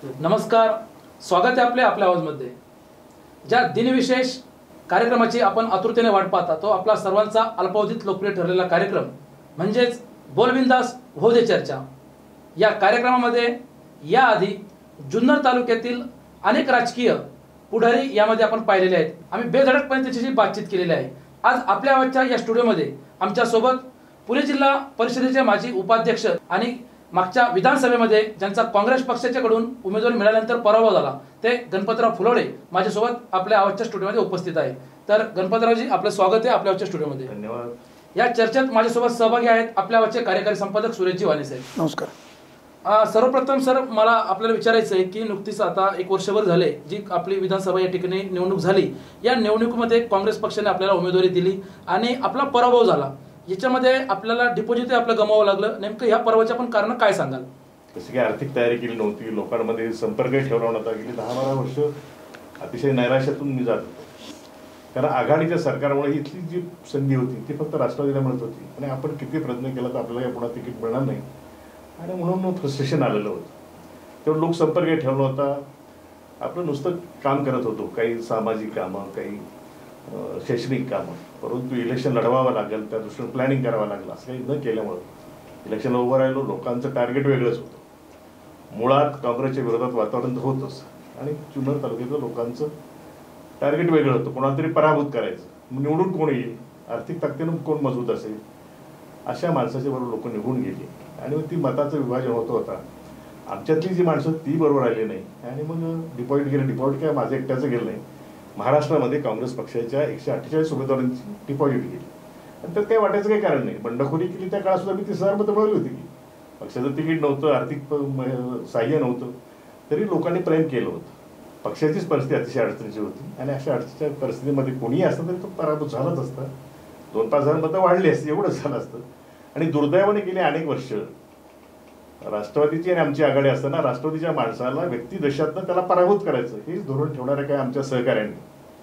नमस्कार, स्वागत आहे आपल्या आवाजमध्ये। ज्या दिनविशेष कार्यक्रमाची आपण आतुरतेने वाट पाहता तो आपला सर्वांचा अल्पावधीत लोकप्रिय ठरलेला कार्यक्रम म्हणजेच बोल बिंदास हो दे चर्चा। या कार्यक्रमामध्ये याआधी जुन्नर तालुक्यातील अनेक राजकीय पुढारी यामध्ये आपण पाहिलेले आहेत। आम्ही बेधडकपणे त्याच्याशी बातचीत केलेली आहे। आज आपल्या आवाजच्या या स्टुडिओमध्ये आमच्या सोबत पुणे जिल्हा परिषदेचे माजी उपाध्यक्ष आणि मागच्या विधानसभेमध्ये ज्यांचा काँग्रेस पक्षाच्याकडून उमेदवारी मिळाल्यानंतर पराभव झाला ते गणपतराव फुलोडे माझ्यासोबत आपल्या आवाजच्या स्टुडिओमध्ये उपस्थित आहे। तर गणपतरावजी, आपलं स्वागत आहे आपल्या आवाजच्या स्टुडिओमध्ये। धन्यवाद। या चर्चेत माझ्यासोबत सहभागी आहेत आपल्या आवाजचे कार्यकारी संपादक सुरेशजी वाणी साहेब। नमस्कार। सर्वप्रथम सर, मला आपल्याला विचारायचं आहे की नुकतीच आता 1 वर्षभर झाले जी आपली विधानसभा या ठिकाणी निवडणूक झाली, या निवडणुकीमध्ये काँग्रेस पक्षाने आपल्याला उमेदवारी दिली आणि आपला पराभव झाला। याच्यामध्ये आपल्याला डिपॉझिट आपलं गमावं लागलं, नेमकं ह्या पराभवाचे आपण कारण काय सांगाल? जशी काही आर्थिक तयारी केली नव्हती, लोकांमध्ये संपर्क ठेवला नव्हता। गेली 10-12 वर्ष अतिशय नैराश्यातून मी जात होतो, कारण आघाडीच्या सरकारमुळे इथली जी संधी होती ती फक्त राष्ट्रवादीला मिळत होती आणि आपण किती प्रयत्न केला तर आपल्याला या पुन्हा तिकीट मिळणार नाही आणि म्हणून फ्रस्ट्रेशन आलेलं होतं। तेवढं लोकसंपर्क ठेवला होता, आपलं नुसतं काम करत होतो, काही सामाजिक कामं, काही शैक्षणिक कामं, परंतु इलेक्शन लढवावं लागेल त्या दृष्टीने प्लॅनिंग करावं लागलं असं काही न केल्यामुळं इलेक्शनला उभं राहिलो। लोकांचं टार्गेट वेगळंच होतं, मुळात काँग्रेसच्या विरोधात वातावरण तर होतंच आणि जुन्नर तालुक्यातल्या लोकांचं टार्गेट वेगळं होतं, कोणाला तरी पराभूत करायचं, निवडून कोण येईल, आर्थिक ताकदीनं कोण मजबूत असेल अशा माणसाच्या बरोबर लोक निघून गेली आणि मग ती मताचं विभाजन होत होता। आमच्यातली जी माणसं ती बरोबर आली नाही आणि मग डिपॉझिट गेलं। डिपॉझिट काय माझं एकट्याचं गेलं नाही, महाराष्ट्रामध्ये काँग्रेस पक्षाच्या 148 उमेदवारांची डिपॉझिट गेली आणि त्यात काही वाटायचं काही कारण नाही। बंडखोरी केली त्या काळात सुद्धा मी 30,000 मतं मिळवली होती की पक्षाचं तिकीट नव्हतं, आर्थिक सहाय्य नव्हतं, तरी लोकांनी प्रेम केलं होतं। पक्षाचीच परिस्थिती अतिशय अडचणीची होती आणि अशा अडचणीच्या परिस्थितीमध्ये कोणीही असतं तरी तो पराभूत झालाच असता। 2-5 मतं वाढली असती एवढंच झालं असतं आणि दुर्दैवाने गेली अनेक वर्ष राष्ट्रवादीची आणि आमची आघाडी असताना राष्ट्रवादीच्या माणसाला व्यक्तिदशातनं त्याला पराभूत करायचं हेच धोरण ठेवणाऱ्या काय आमच्या सहकाऱ्यांनी,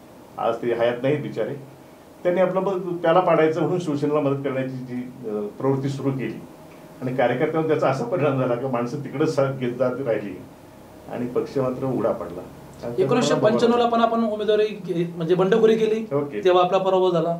आज ते हयात नाहीत बिचारे, त्यांनी आपलं त्याला पाडायचं म्हणून शिवसेनेला मदत करण्याची जी प्रवृत्ती सुरू केली आणि कार्यकर्त्यांवर त्याचा असा परिणाम झाला की माणसं तिकडेच साथ घेत जात राहिली आणि पक्ष मात्र उडा पडला। 1995 ला पण आपण उमेदवारी म्हणजे बंडखोरी केली, तेव्हा आपला पराभव झाला।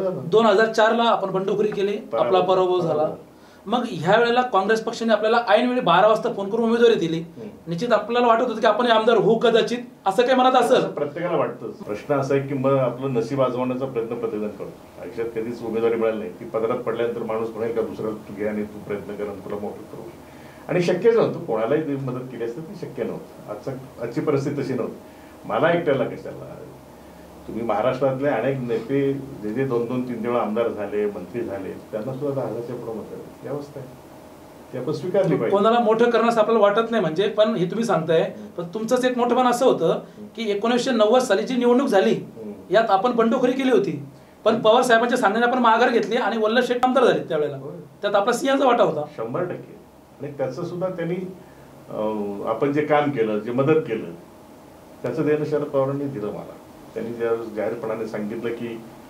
2004 ला आपण बंडखोरी केली, आपला पराभव झाला। मग ह्या वेळेला काँग्रेस पक्षाने आपल्याला ऐन वेळी 12 वाजता फोन करून उमेदवारी दिली। निश्चित आपल्याला वाटत होतं की आपण आमदार होऊ कदाचित, असं काही मनात असेल? प्रत्येकाला वाटतं। प्रश्न असा आहे की मग आपलं नशीब आजमावण्याचा प्रयत्न प्रत्येकजण करतो। आयुष्यात कधीच उमेदवारी मिळाली नाही, ती पदरात पडल्यानंतर माणूस म्हणाल का दुसऱ्याला तू घे आणि तू प्रयत्न कर आणि तुला मोठं करू, आणि शक्यच नव्हतं। कोणालाही मदत केली असतं ते शक्य नव्हतं। आजची परिस्थिती तशी नव्हती। मला एकट्याला कशाला, तुम्ही महाराष्ट्रातले अनेक नेते जे जे 2-3 वेळा आमदार झाले, मंत्री झाले, त्यांना सुद्धा 10,000च्या पुढे मतं ही अवस्था आहे, ती आपण स्वीकारली पाहिजे। कोणाला मोठं करण्यास आपल्याला वाटत नाही म्हणजे, पण हे तुम्ही सांगताय, पण तुमचंच एक मोठं असं होतं की 1990 साली जी निवडणूक झाली यात आपण बंडखोरी केली होती, पण पवार साहेबांच्या सांगण्याने आपण माघार घेतली आणि वल्लभ शेठ आमदार झाले त्यावेळेला, त्यात आपला सिंहाचा वाटा होता 100%। आणि त्याचं सुद्धा त्यांनी आपण जे काम केलं, जे मदत केलं, त्याचं देणं शरद पवारांनी दिलं मला। त्यांनी जाहीरपणाने सांगितलं की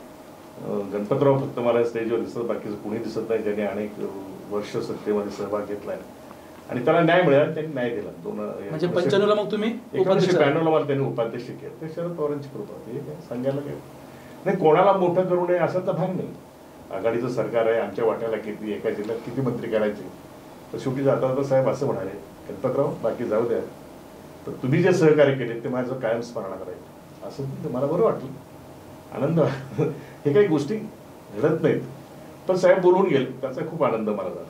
गणपतराव फक्त मला स्टेजवर दिसत, बाकीचं कुणी दिसत नाही, ज्यांनी अनेक वर्ष सत्तेमध्ये सहभाग घेतलाय आणि त्याला न्याय मिळाला, त्यांनी न्याय दिला। म्हणजे 95 ला मग तुम्ही 1992 ला मला त्यांनी उपाध्यक्ष केलं, ते शरद पवारांची कृपा होती, सांगायला काय नाही। कोणाला मोठं करू नये असा तर भाग नाही। आघाडीचं सरकार आहे, आमच्या वाट्याला किती, एका जिल्ह्यात किती मंत्री करायचे, तर शेवटी जाता साहेब असं म्हणाले, गणपतराव बाकी जाऊ द्या, तर तुम्ही जे सहकार्य केले ते माझं कायम स्मरणात राहील, असं मला बरं वाटलं, आनंद। हे काही गोष्टी घडत नाहीत, पण साहेब बोलून गेले त्याचा खूप आनंद मला झाला।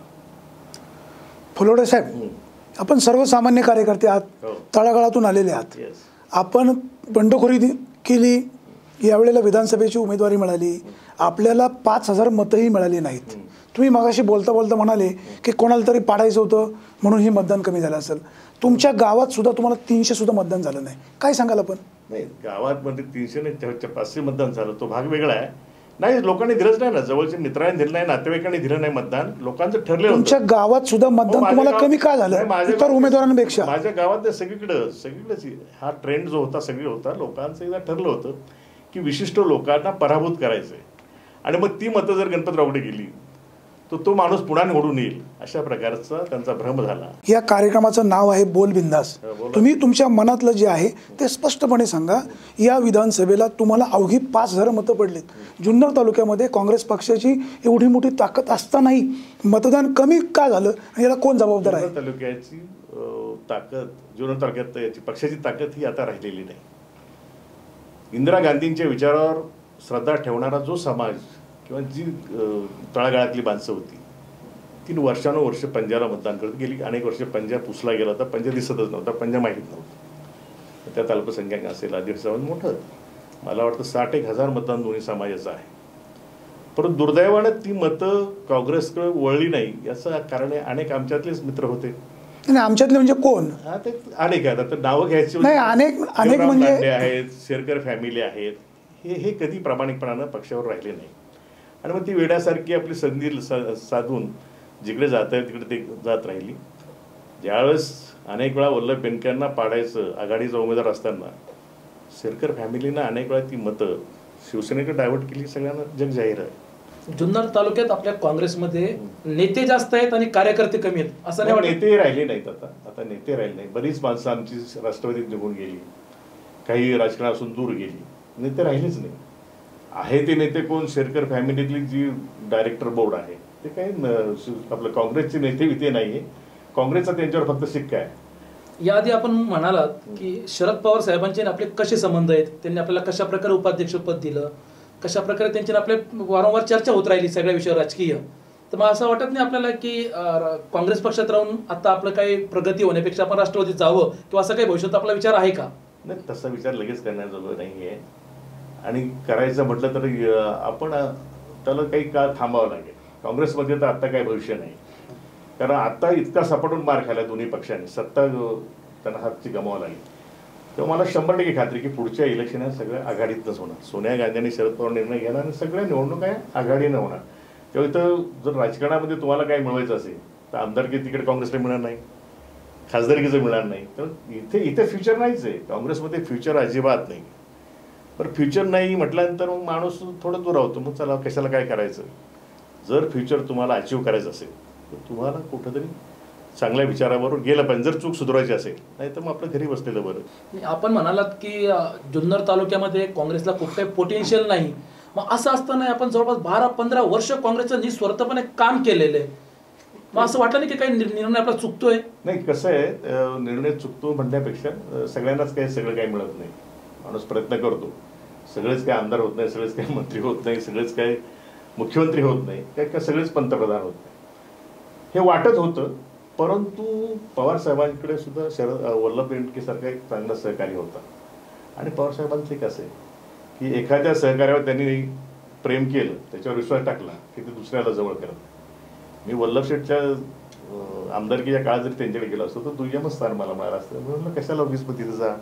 फुलोडे साहेब, आपण सर्वसामान्य कार्यकर्ते आहात, तळागाळातून आलेले आहात, आपण बंडखोरी केली, यावेळेला विधानसभेची उमेदवारी मिळाली, आपल्याला 5,000 मतंही मिळाली नाहीत। तुम्ही मगाशी बोलता बोलता म्हणाले की कोणाला तरी पाडायचं होतं म्हणून हे मतदान कमी झालं असेल, तुमच्या गावात सुद्धा तुम्हाला 300 सुद्धा मतदान झालं नाही, काय सांगाल आपण? नाही, गावात मध्ये 300 नाही 500 मतदान झालं, तो भाग वेगळा आहे। नाही, लोकांनी दिलंच नाही ना, जवळच्या मित्रांनी दिलं नाही, नातेवाईकांनी दिलं नाही मतदान, लोकांचं ठरलं। तुमच्या गावात सुद्धा मतदान तुम्हाला कमी का झालं इतर उमेदवारांपेक्षा? माझ्या गावात सगळीकडेच हा ट्रेंड जो होता सगळी होता, लोकांचं एकदा ठरलं होतं की विशिष्ट लोकांना पराभूत करायचंय आणि मग ती मतं जर गणपतरावकडे गेली तो माणूस पुन्हा निवडून येईल अशा प्रकारचा त्यांचा भ्रम झाला. या कार्यक्रमाचं नाव आहे बोल बिंदास. तुम्ही तुमच्या मनातलं जे आहे ते स्पष्टपणे सांगा. या विधानसभेला तुम्हाला अवघी 5,000 मतं पडलीत. जुन्नर तालुक्यामध्ये काँग्रेस पक्षाची एवढी मोठी ताकद असतानाही मतदान कमी का झालं आणि याला कोण जबाबदार आहे? जुन्नर तालुक्याची ताकद, जुन्नर तालुक्यात याची पक्षाची ताकद ही आता राहिलेली नाही. इंदिरा गांधींच्या विचारावर श्रद्धा ठेवणारा जो समाज किंवा जी तळागाळातली माणसं होती ती वर्षानुवर्ष पंजाला मतदान करत गेली. अनेक वर्ष पंजा पुसला गेला होता, पंजा दिसतच नव्हता, पंजा माहीत नव्हतं. त्यात अल्पसंख्याक असेल, आदिवासी मोठं, मला वाटतं 60,000 मतदान दोन्ही समाजाचं आहे. परंतु दुर्दैवानं ती मतं काँग्रेसकडे वळली नाही. याचं कारण अनेक आमच्यातलेच मित्र होते. नाही, आमच्यातले म्हणजे कोण? हा, ते अनेक आहेत. आता नावं घ्यायची नाही, अनेक म्हणजे आहेत, शेरकर फॅमिली आहेत. हे कधी प्रामाणिकपणानं पक्षावर राहिले नाही. आणि मग ती वेड्यासारखी आपली संधी साधून जिकडे जात आहे तिकडे ते जात राहिली. ज्यावेळेस अनेक वेळा वल्लभ बेनकेंना पाडायचं आघाडीचा उमेदवार असताना शेरकर फॅमिलीनं अनेक वेळा ती मतं शिवसेनेकडे डायव्हर्ट केली. सगळ्यांना जग जाहीर आहे. जुन्नर तालुक्यात आपल्या काँग्रेसमध्ये नेते जास्त आहेत आणि कार्यकर्ते कमी आहेत असं नाही वाटत? नेते राहिले नाहीत. आता नेते राहिले नाही. बरीच माणसं आमची राष्ट्रवादीत निघून गेली, काही राजकारणापासून दूर गेली, नेते राहिलेच नाही. आहे ते नेते कोण? शेरकर फॅमिलीतली जी डायरेक्टर बोर्ड आहे ते काही आपलं काँग्रेसचे नेते विते नाही आहे. काँग्रेसचा त्यांच्यावर फक्त शिक्का आहे. याआधी आपण म्हणालात की शरद पवार साहेबांचे आपले कसे संबंध आहेत, त्यांनी आपल्याला कशा प्रकारे उपाध्यक्षपद दिलं, कशा प्रकारे त्यांची आपले वारंवार चर्चा होत राहिली सगळ्या विषयावर राजकीय. तर मग असं वाटत नाही आपल्याला की काँग्रेस पक्षात राहून आता आपलं काही प्रगती होण्यापेक्षा आपण राष्ट्रवादीत जावं किंवा असं काही भविष्यात आपला विचार आहे का? नाही, तसा विचार लगेच करण्याजोगं नाही आहे. आणि करायचं म्हटलं तर आपण त्याला काही काळ थांबावं लागेल. काँग्रेसमध्ये तर आत्ता काही भविष्य नाही. कारण आत्ता इतका सपाटून मार खायला दोन्ही पक्षांनी, सत्ता त्यांना हातची गमावं लागेल. तेव्हा मला 100% खात्री की पुढच्या इलेक्शनात सगळ्या आघाडीतच होणार. सोनिया गांधी आणि शरद पवार निर्णय घेणार आणि सगळ्या निवडणुका आघाडीनं होणार. तेव्हा इथं जर राजकारणामध्ये तुम्हाला काय मिळवायचं असेल तर आमदारकी तिकडे काँग्रेसला मिळणार नाही, खासदारकीचं मिळणार नाही. तर इथे फ्युचर नाहीच आहे. काँग्रेसमध्ये फ्युचर अजिबात नाही. पण फ्युचर नाही म्हटल्यानंतर मग माणूस थोडं दूर होतो. मग चला कशाला काय करायचं. जर फ्युचर तुम्हाला अचीव करायचं असेल तर तुम्हाला कुठंतरी चांगल्या विचाराबरोबर गेलं पाहिजे. जर चूक सुधारायची असेल, नाही तर मग आपलं घरी बसलेलं बरं. आपण म्हणालात की जुन्नर तालुक्यामध्ये काँग्रेसला खूप काही पोटेन्शियल नाही. मग असं असताना आपण जवळपास 12-15 वर्ष काँग्रेसचं निस्वार्थपणे काम केलेलं आहे. मग असं वाटलं नाही की काही निर्णय आपला चुकतोय? नाही, कसं आहे, निर्णय चुकतो म्हणण्यापेक्षा सगळ्यांनाच काही सगळं काही मिळत नाही. माणूस प्रयत्न करतो. सगळेच काही आमदार होत नाही, सगळेच काही मंत्री होत नाही, सगळेच काही मुख्यमंत्री होत नाही, काय सगळेच पंतप्रधान होत नाही. हे वाटत होतं. परंतु पवार साहेबांकडे सुद्धा वल्लभ बेनकेसारखा एक चांगला सहकारी होता. आणि पवार साहेबांचं एक असं आहे की एखाद्या सहकार्यावर त्यांनी प्रेम केलं, त्याच्यावर विश्वास टाकला की ते दुसऱ्याला जवळ करत. मी वल्लभ शेठच्या आमदारकीच्या काळात जरी त्यांच्याकडे गेलो असतो तर दुय्यमच स्थान मला मिळालं असतं. म्हणून कशाला उगीच तिथं जा.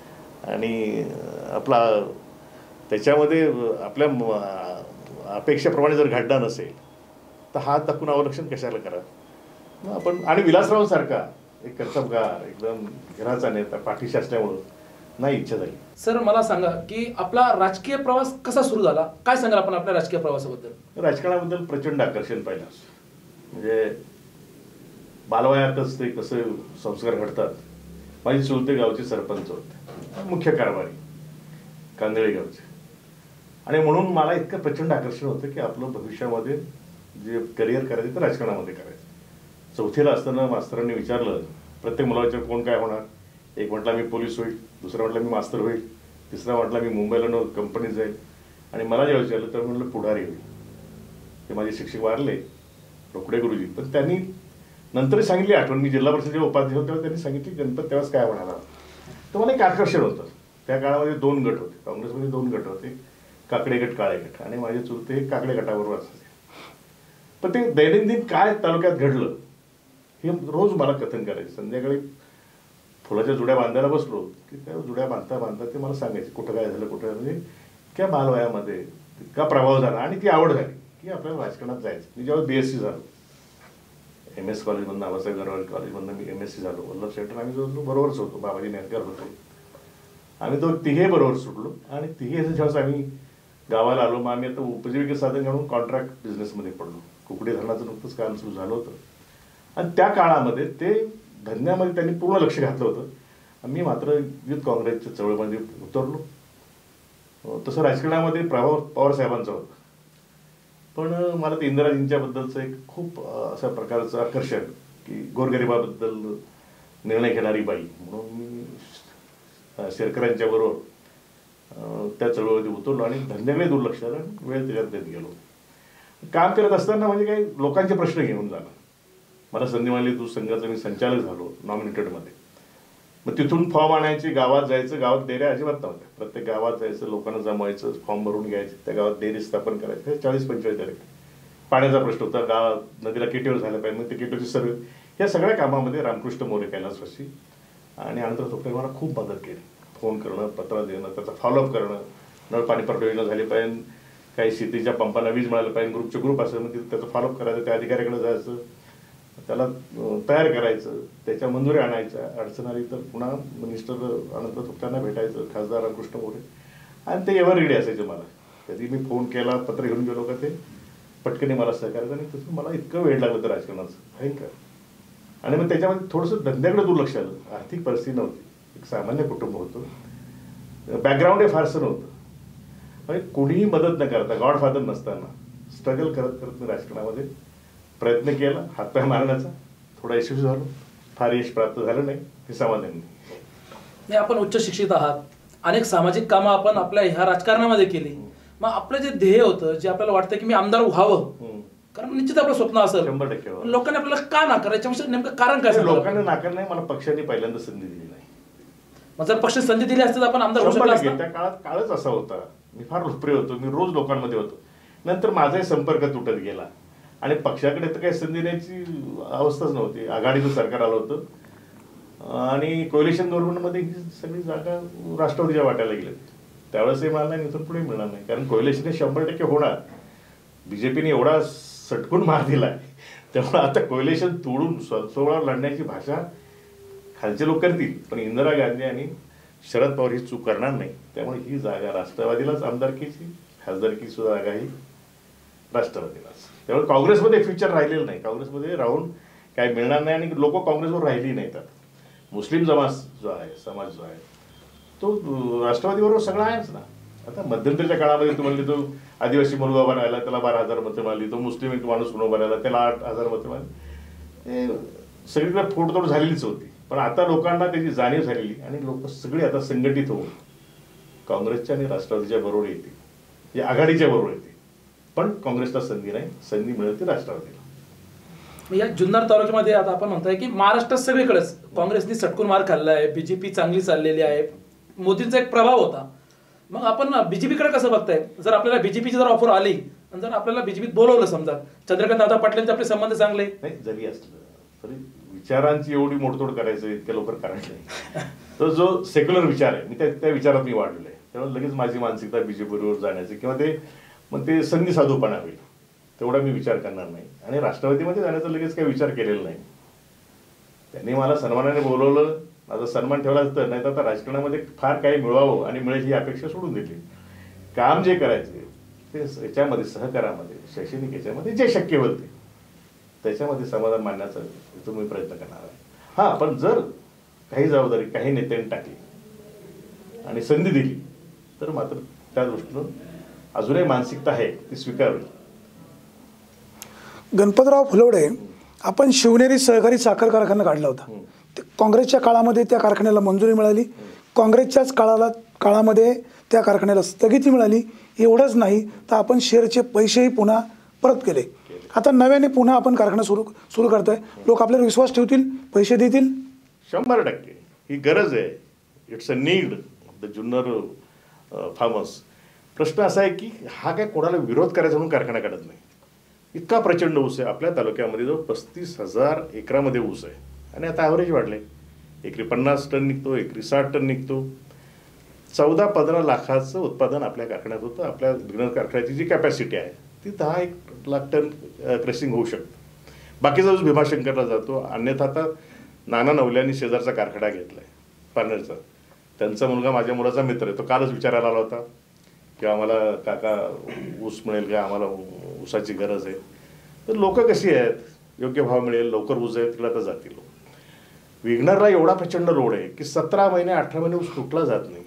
आणि आपला त्याच्यामध्ये आपल्या अपेक्षेप्रमाणे जर घडला नसेल तर हात दाखवून अवलक्षण कशाला करा. मग आपण आणि विलासरावांसारखा एक कर्तबगार एकदम घराचा नेता पाठीशी असल्यामुळं नाही इच्छा झाली. सर मला सांगा की आपला राजकीय प्रवास कसा सुरू झाला, काय सांगाल आपण आपल्या राजकीय प्रवासाबद्दल? राजकारणाबद्दल प्रचंड आकर्षण पाहिलं. म्हणजे बालवयातच ते कसे संस्कार घडतात. माझी चुलते गावचे सरपंच होते, मुख्य कारभारी कांदळे गावचे. आणि म्हणून मला इतकं प्रचंड आकर्षण होतं की आपलं भविष्यामध्ये जे करिअर करायचं तर राजकारणामध्ये करायचं. 4थीला असताना मास्तरांनी विचारलं प्रत्येक मुलाच्या कोण काय होणार. एक म्हटला मी पोलीस होईल, दुसरा म्हटला मी मास्तर होईल, तिसरा म्हटला मी मुंबईला कंपनीत जाईल. आणि मला जेव्हा विचारलं तर म्हटलं पुढारी होईल. ते माझे शिक्षक वारले रोकडे गुरुजी, पण त्यांनी नंतर सांगितली आठवण. मी जिल्हा परिषदेचे उपाध्यक्ष होते तेव्हा त्यांनी सांगितली गणपत तेव्हाच काय म्हणाला. तर मला एक आकर्षण होतं. त्या काळामध्ये 2 गट होते काँग्रेसमध्ये, 2 गट होते, काकडे गट काळे गट. आणि माझे चुलते काकडे गटाबरोबर असायचे. पण ते दैनंदिन काय तालुक्यात घडलं हे रोज मला कथन करायचं. संध्याकाळी फुलाच्या जुड्या बांधायला बसलो की त्या जुड्या बांधता बांधता ते मला सांगायचे कुठं काय झालं कुठं. म्हणजे त्या बालवयामध्ये इतका प्रभाव झाला आणि ती आवड झाली की आपल्याला राजकारणात जायचं. मी जेव्हा BSc झालो, MS कॉलेजमधून, नावासाहेब गरवाल कॉलेजमधून मी MSc झालो. वल्लभ शेठर आम्ही जो बरोबरच होतो, बाबाजी नेटकर होते. आम्ही तो तिघे बरोबर सुटलो. आणि तिघे जेव्हा आम्ही गावाला आलो, मग आम्ही आता उपजीविकेचं साधन घेऊन कॉन्ट्रॅक्ट बिझनेसमध्ये पडलो. कुकडे धरणाचं नुकतंच काम सुरू झालं होतं आणि त्या काळामध्ये ते धंद्यामध्ये त्यांनी पूर्ण लक्ष घातलं होतं. मी मात्र युथ काँग्रेसच्या चळवळीमध्ये उतरलो. तसं राजकारणामध्ये प्रभाव पवार साहेबांचा होता, पण मला ते इंदिराजींच्याबद्दलचं एक खूप अशा प्रकारचं आकर्षण की गोरगरिबाबद्दल निर्णय घेणारी बाई म्हणून मी शेरकरांच्या बरोबर त्या चळवळीमध्ये उतरलो आणि धंद्याकडे दुर्लक्ष झालं, वेळ त्याच्यात देत गेलो. काम करत असताना म्हणजे काही लोकांचे प्रश्न घेऊन जाणं. मला संधी मिळाली, दूध संघाचा मी संचालक झालो नॉमिनेटेडमध्ये. मग तिथून फॉर्म आणायचे, गावात जायचं, गावात डेऱ्या अजिबात नव्हत्या. प्रत्येक गावात जायचं, लोकांना जमवायचं, फॉर्म भरून घ्यायचे, त्या गावात डेअरी स्थापन करायचे. 40-45 डेअरी. पाण्याचा प्रश्न होता, गावात नदीला केटीवर झालं पाहिजे, मग ते केटीवरची सर्वे, या सगळ्या कामामध्ये रामकृष्ण मोरे कैलासवासी आणि अनंत थोपटे मला खूप मदत केली. फोन करणं, पत्र देणं, त्याचा फॉलोअप करणं, नळ पाणी पुरवठा योजना झाली पाहिजे, काही शेतीच्या पंपांना वीज मिळालं पाहिजे, ग्रुपचे ग्रुप असेल म्हणजे त्याचं फॉलोअप करायचं, त्या अधिकाऱ्याकडे जायचं, त्याला तयार करायचं, त्याच्या मंजुरी आणायच्या, अडचण आली तर पुन्हा मिनिस्टर अनंत थोपट्यांना भेटायचं, खासदार रामकृष्ण मोरे, आणि ते एव्हर रेडी असायचे. मला कधी मी फोन केला, पत्र घेऊन गेलो का ते पटकन मला सहकार्य. आणि तसं मला इतकं वेळ लागलं तर राजकारणाचं भयंकर. आणि मग त्याच्यामध्ये थोडंसं धंद्याकडे दुर्लक्ष आलं. आर्थिक परिस्थिती नव्हती, एक सामान्य कुटुंब होतं, बॅकग्राऊंड हे फारसं नव्हतं. म्हणजे कोणीही मदत न करता, गॉडफादर नसताना स्ट्रगल करत करत मी राजकारणामध्ये प्रयत्न केला, हातपाय मारण्याचा. थोडा यशस्वी झालो, फार यश प्राप्त झालं नाही, हे समाधान नाही. आपण उच्च शिक्षित आहात, अनेक सामाजिक कामं आपण आपल्या ह्या राजकारणामध्ये केली. मग आपलं जे ध्येय होतं, जे आपल्याला वाटतं की मी आमदार व्हावं, कारण निश्चित आपलं स्वप्न असेल, 100% लोकांनी आपल्याला का नाकारायचं, नेमकं कारण काय? लोकांना नाकार नाही, मला पक्षाने पहिल्यांदा संधी दिली नाही. मग जर पक्ष संधी दिली असते तर आपण आमदार होऊ शकलो असतो. त्या काळात काळच असा होता, मी फार लोकप्रिय होतो, मी रोज लोकांमध्ये होतो. नंतर माझाही संपर्क तुटत गेला आणि पक्षाकडे तर काही संधी द्यायची अवस्थाच नव्हती. आघाडीचं सरकार आलं होतं आणि कोएलिशन गव्हर्नमेंटमध्ये ही सगळी जागा राष्ट्रवादीच्या वाट्याला गेली. त्यावेळेसही मला नाही, इथून पुढे मिळणार नाही, कारण कोएलिशन हे 100% होणार. बीजेपीने एवढा सटकून मार दिलाय, त्यामुळे आता कोएलिशन तोडून स्वबळावर लढण्याची भाषा खालचे लोक करतील, पण इंदिरा गांधी आणि शरद पवार ही चूक करणार नाही. त्यामुळे ही जागा राष्ट्रवादीलाच, आमदारकीची, खासदारकी सुद्धा जागा ही राष्ट्रवादीलाच. त्यामुळे काँग्रेसमध्ये फ्युचर राहिलेलं नाही, काँग्रेसमध्ये राहून काय मिळणार नाही आणि लोक काँग्रेसवर राहिली नाहीत. आता मुस्लिम समाज जो आहे तो राष्ट्रवादीबरोबर सगळा आहेच ना. आता मध्यंतरीच्या काळामध्ये तुम्हाला तो आदिवासी मुलगा उभा राहिला, त्याला 12,000 मतं मिळाली, तो मुस्लिम एक माणूस म्हणून उभा राहिला, त्याला 8,000 मतं मिळाली. हे सगळीकडे फोडतोड झालेलीच होती. पण आता लोकांना त्याची जाणीव झालेली आणि लोक सगळे आता संघटित होऊन काँग्रेसच्या आणि राष्ट्रवादीच्या बरोबर येतील, या आघाडीच्या बरोबर येतील. पण काँग्रेसला संधी नाही, संधी मिळते राष्ट्रवादीला. या जुन्नर तालुक्यामध्ये आता आपण म्हणतोय की महाराष्ट्रात सगळीकडेच काँग्रेसनी सटकून मार खाल्ला आहे, बीजेपी चांगली चाललेली आहे, मोदींचा एक प्रभाव होता. मग आपण बीजेपीकडे कसं बघताय? जर आपल्याला बीजेपीची जर ऑफर आली आणि जर आपल्याला बीजेपीत बोलवलं, समजा चंद्रकांत दादा पाटलांचे आपले संबंध चांगले नाही जरी असलं तरी विचारांची एवढी मोडतोड करायचं इतक्या लवकर करायचं नाही. तर जो सेक्युलर विचार आहे, मी त्या विचारात मी वाढलोय, त्यामुळे लगेच माझी मानसिकता बीजेपीवर जाण्याची किंवा ते संधी साधूपणा होईल तेवढा मी विचार करणार नाही. आणि राष्ट्रवादीमध्ये जाण्याचा लगेच काही विचार केलेला नाही. त्यांनी मला सन्मानाने बोलवलं, माझा सन्मान ठेवला तर, नाही तर आता राजकारणामध्ये फार काही मिळवावं आणि मिळेल ही अपेक्षा सोडून दिली. काम जे करायचे ते याच्यामध्ये, सहकारामध्ये, शैक्षणिक याच्यामध्ये जे शक्य होते त्याच्यामध्ये समाधान मानण्याचा इथून मी प्रयत्न करणार आहे. हां, पण जर काही जबाबदारी काही नेत्यांनी टाकली आणि संधी दिली तर मात्र त्या दृष्टीनं अजूनही मानसिकता आहे ती स्वीकारावी. गणपतराव फुलवडे, आपण शिवनेरी सहकारी साखर कारखाना काढला होता. काँग्रेसच्या काळामध्ये त्या कारखान्याला मंजुरी मिळाली, काँग्रेसच्याच काळामध्ये त्या कारखान्याला स्थगिती मिळाली. एवढंच नाही तर आपण शेअरचे पैसेही पुन्हा परत केले. आता नव्याने पुन्हा आपण कारखाना सुरू करतोय. लोक आपल्यावर विश्वास ठेवतील, पैसे देतील. 100% ही गरज आहे. It's a need of the Junnar farmers. प्रश्न असा आहे की हा काय कोणाला विरोध करायचा म्हणून कारखाना काढत नाही. इतका प्रचंड ऊस आहे आपल्या तालुक्यामध्ये, जो 35,000 एकरामध्ये ऊस आहे आणि आता ॲव्हरेज वाढले. एकरी 50 टन निघतो, एकरी 60 टन निघतो. 14-15 लाखाचं उत्पादन आपल्या कारखान्यात होतं. आपल्या जुन्नर कारखान्याची जी कॅपॅसिटी आहे ती 10-1 लाख टन क्रेसिंग होऊ शकतं. बाकीचा ऊस भीमाशंकरला जातो. अन्यथा आता नाना नवल्यांनी शेजारचा कारखाना घेतला आहे पारनेरचा. त्यांचा मुलगा माझ्या मुलाचा मित्र आहे, तो कालच विचारायला आला होता की आम्हाला काका ऊस मिळेल का, आम्हाला ऊसाची गरज आहे. तर लोक कशी आहेत, योग्य भाव मिळेल, लवकर ऊस आहे तिकडे आता जातील लोक. विघ्नरला एवढा प्रचंड रोड आहे की 17 महिने 18 महिने ऊस तुटला जात नाही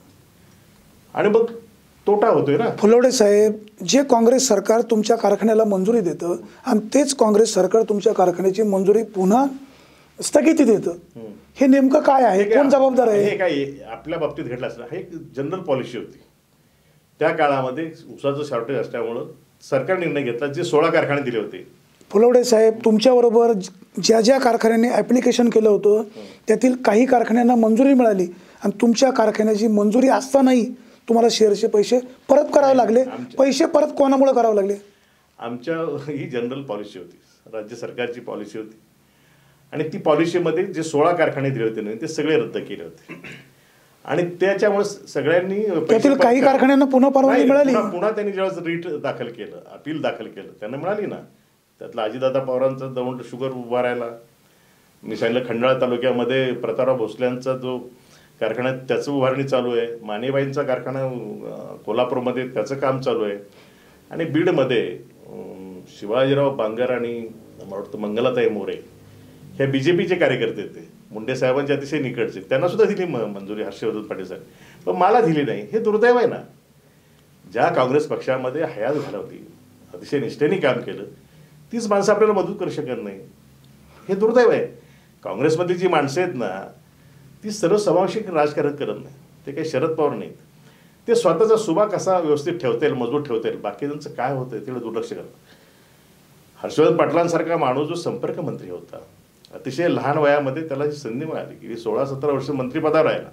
आणि मग तोटा होतोय ना. फुलवडे साहेब, जे काँग्रेस सरकार तुमच्या कारखान्याला मंजुरी देतं आणि तेच काँग्रेस सरकार तुमच्या कारखान्याची मंजुरी पुन्हा स्थगिती देतं, हे नेमकं काय आहे? कोण जबाबदार आहे? हे काय आपल्या बाबतीत घडलं असलं, हे एक जनरल पॉलिसी होती. त्या काळामध्ये ऊसाचं शॉर्टेज असल्यामुळं सरकार निर्णय घेतला, जे 16 कारखाने दिले होते. फुलवडे साहेब, तुमच्याबरोबर ज्या ज्या कारखान्याने ॲप्लिकेशन केलं होतं त्यातील काही कारखान्यांना मंजुरी मिळाली आणि तुमच्या कारखान्याची मंजुरी असतानाही तुम्हाला शेअरचे पैसे परत करावे लागले. पैसे परत कोणामुळे करावे लागले? आमच्या ही जनरल पॉलिसी होती, राज्य सरकारची पॉलिसी होती आणि ती पॉलिसीमध्ये जे 16 कारखाने दिले होते ते सगळे रद्द केले होते आणि त्याच्यामुळे सगळ्यांनी त्यातील काही कारखान्यांना पुन्हा परवानगी मिळाली. पुन्हा त्यांनी जेव्हा रीट दाखल केलं, अपील दाखल केलं, त्यांना मिळाली ना. त्यातला अजितदादा पवारांचा दौंड शुगर उभारायला, मी सांगितलं खंडाळा तालुक्यामध्ये प्रतापराव भोसल्यांचा जो कारखाना त्याचं उभारणी चालू आहे, मानेबाईंचा कारखाना कोल्हापूरमध्ये त्याचं काम चालू आहे आणि बीडमध्ये शिवाजीराव बांगर आणि मला वाटतं मंगलाताई मोरे ह्या BJPचे कार्यकर्ते होते, मुंडे साहेबांचे अतिशय निकटचे, त्यांना सुद्धा दिली मंजुरी हर्षवर्धन पाटील साहेब, पण मला दिली नाही. हे दुर्दैव आहे ना. ज्या काँग्रेस पक्षामध्ये हयात घालवली, अतिशय निष्ठेने काम केलं, तीच माणसं आपल्याला मदत करू शकत नाही. हे दुर्दैव आहे. काँग्रेसमधली जी माणसं आहेत ना, ती सर्वसमावेशक राजकारण करत नाही. ते काही शरद पवार नाहीत. ते स्वतःचा सुभा कसा व्यवस्थित ठेवता येईल, मजबूत ठेवता येईल, बाकीच्यांचं काय होतं तिकडे दुर्लक्ष करतात. हर्षवर्धन पाटलांसारखा माणूस जो संपर्क मंत्री होता, अतिशय लहान वयामध्ये त्याला जी संधी मिळाली की 16-17 वर्ष मंत्रिपदावर राहिला.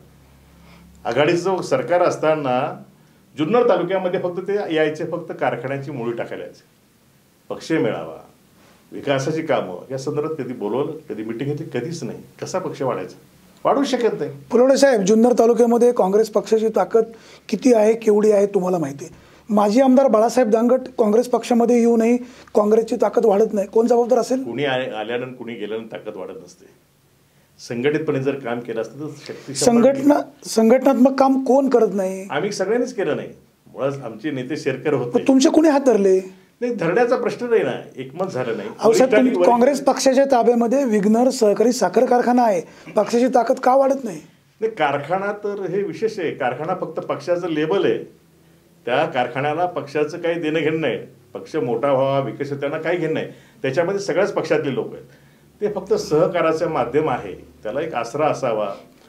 आघाडीचं सरकार असताना जुन्नर तालुक्यामध्ये फक्त ते यायचे, फक्त कारखान्याची मुळी टाकायला यायचे. पक्ष मेळावा, विकासाची कामं या संदर्भात कधी बोलवलं, कधी मिटिंग घेतली, कधीच नाही. कसा पक्ष वाढायचा? वाढू शकत नाही. फुलवडे साहेब, जुन्नर तालुक्यामध्ये काँग्रेस पक्षाची ताकद किती आहे, केवढी आहे तुम्हाला माहिती आहे. माजी आमदार बाळासाहेब दांगट काँग्रेस पक्षामध्ये येऊनही काँग्रेसची ताकद वाढत नाही. कोण जबाबदार असेल? कुणी आल्यानं कुणी गेल्यानं ताकद वाढत नसते. संघटितपणे जर काम केलं असतं तर शक्ती. संघटनात्मक काम कोण करत नाही? आम्ही सगळ्यांनीच केलं नाही. मुळात आमचे नेते शेरकर होते. तुमचे कुणी हात धरले नाही? धरण्याचा प्रश्न नाही ना, एकमत झालं नाही. काँग्रेस पक्षाच्या ताब्यामध्ये विघ्नर सहकारी साखर कारखाना आहे, पक्षाची ताकद का वाढत नाही? कारखाना तर हे विशेष आहे. कारखाना फक्त पक्षाचं लेबल आहे. त्या कारखान्याला पक्षाचं काही देणं घेणं नाही. पक्ष मोठा व्हावा, विकसित, त्यांना काही घेणं नाही. त्याच्यामध्ये सगळ्याच पक्षातले लोक आहेत. ते फक्त सहकाराचं माध्यम आहे, त्याला एक आसरा असावा,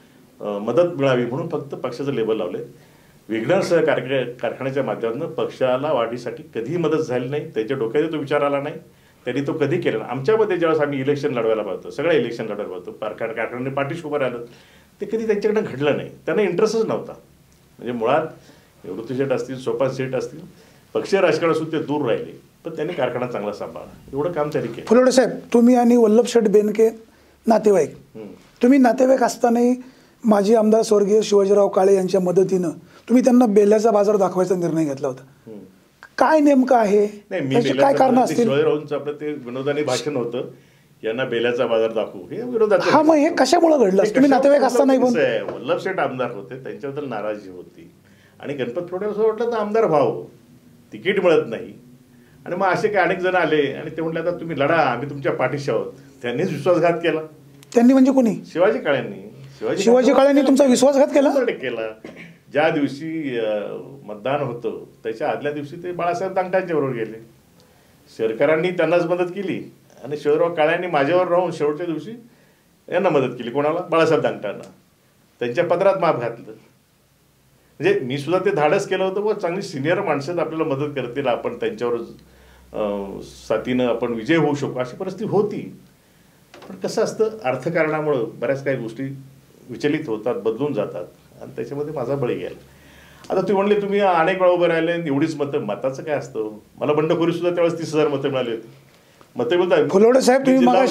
मदत मिळावी म्हणून फक्त पक्षाचं लेबल लावले. विघ्नर कारखान्याच्या माध्यमातून पक्षाला वाढीसाठी कधीही मदत झाली नाही. त्याच्या डोक्यात तो विचार आला नाही, त्यांनी तो कधी केला नाही. आमच्यामध्ये ज्यावेळेस आम्ही इलेक्शन लढवायला पाहतो, सगळ्या इलेक्शन लढवायला पाहतो, कारखान्याने पाठीशी उभं राहिलं, ते कधी त्यांच्याकडे घडलं नाही. त्यांना इंटरेस्टच नव्हता. म्हणजे मुळात निवृत्ती शेठ असतील, सोपान शेठ असतील, पक्षीय राजकारणापासून ते दूर राहिले, पण त्यांनी कारखाना चांगला सांभाळला. एवढं काम त्यांनी केलं. फुलवडे साहेब, तुम्ही आणि वल्लभ शेठ बेनके नातेवाईक, तुम्ही नातेवाईक असतानाही माजी आमदार स्वर्गीय शिवाजीराव काळे यांच्या मदतीनं तुम्ही त्यांना बेल्याचा बाजार दाखवायचा निर्णय घेतला होता. काय नेमकं आहे? काय कारण असतील? शिवाजीरावांचं आपलं ते विनोदाने भाषण होतं, यांना बेल्याचा बाजार दाखवू, हे विरोधात. हा, मग हे कशामुळे घडलं? तुम्ही नातेवाईक असतानाही पण वल्लभ शेठ आमदार होते, त्यांच्याबद्दल नाराजी होती आणि गणपत थोडं असं वाटलं तर आमदार व्हावं, तिकीट मिळत नाही. आणि मग असे काही अनेक जण आले आणि ते म्हटले आता तुम्ही लढा, आम्ही तुमच्या पाठीशी आहोत. त्यांनीच विश्वासघात केला. त्यांनी म्हणजे कोणी? शिवाजी काळ्यांनी. शिवाजी काळ्यांनी तुमचा विश्वासघात केला? ज्या दिवशी मतदान होतं त्याच्या आदल्या दिवशी ते बाळासाहेब दांगटांच्या बरोबर गेले. शेरकरांनी त्यांनाच मदत केली आणि शिवराव काळ्यांनी माझ्यावर राहून शेवटच्या दिवशी यांना मदत केली. कोणाला? बाळासाहेब दांगटांना. त्यांच्या पदरात माप घातलं. म्हणजे मी सुद्धा ते धाडस केलं होतं, व चांगली सिनियर माणसं आपल्याला मदत करतील, आपण त्यांच्यावर साथीनं आपण विजय होऊ शकू, अशी परिस्थिती होती. पण कसं असतं, अर्थकारणामुळं बऱ्याच काही गोष्टी विचलित होतात, बदलून जातात आणि त्याच्यामध्ये माझा बळी गेला. आता तुम्ही म्हणले तुम्ही अनेक वेळा उभे राहिले, एवढीच मतं. मताचं काय असतं? मला बंडखोरी सुद्धा त्यावेळेस 30,000 मतं मिळाली होती. मतं बोलतात. फुलवडे साहेब,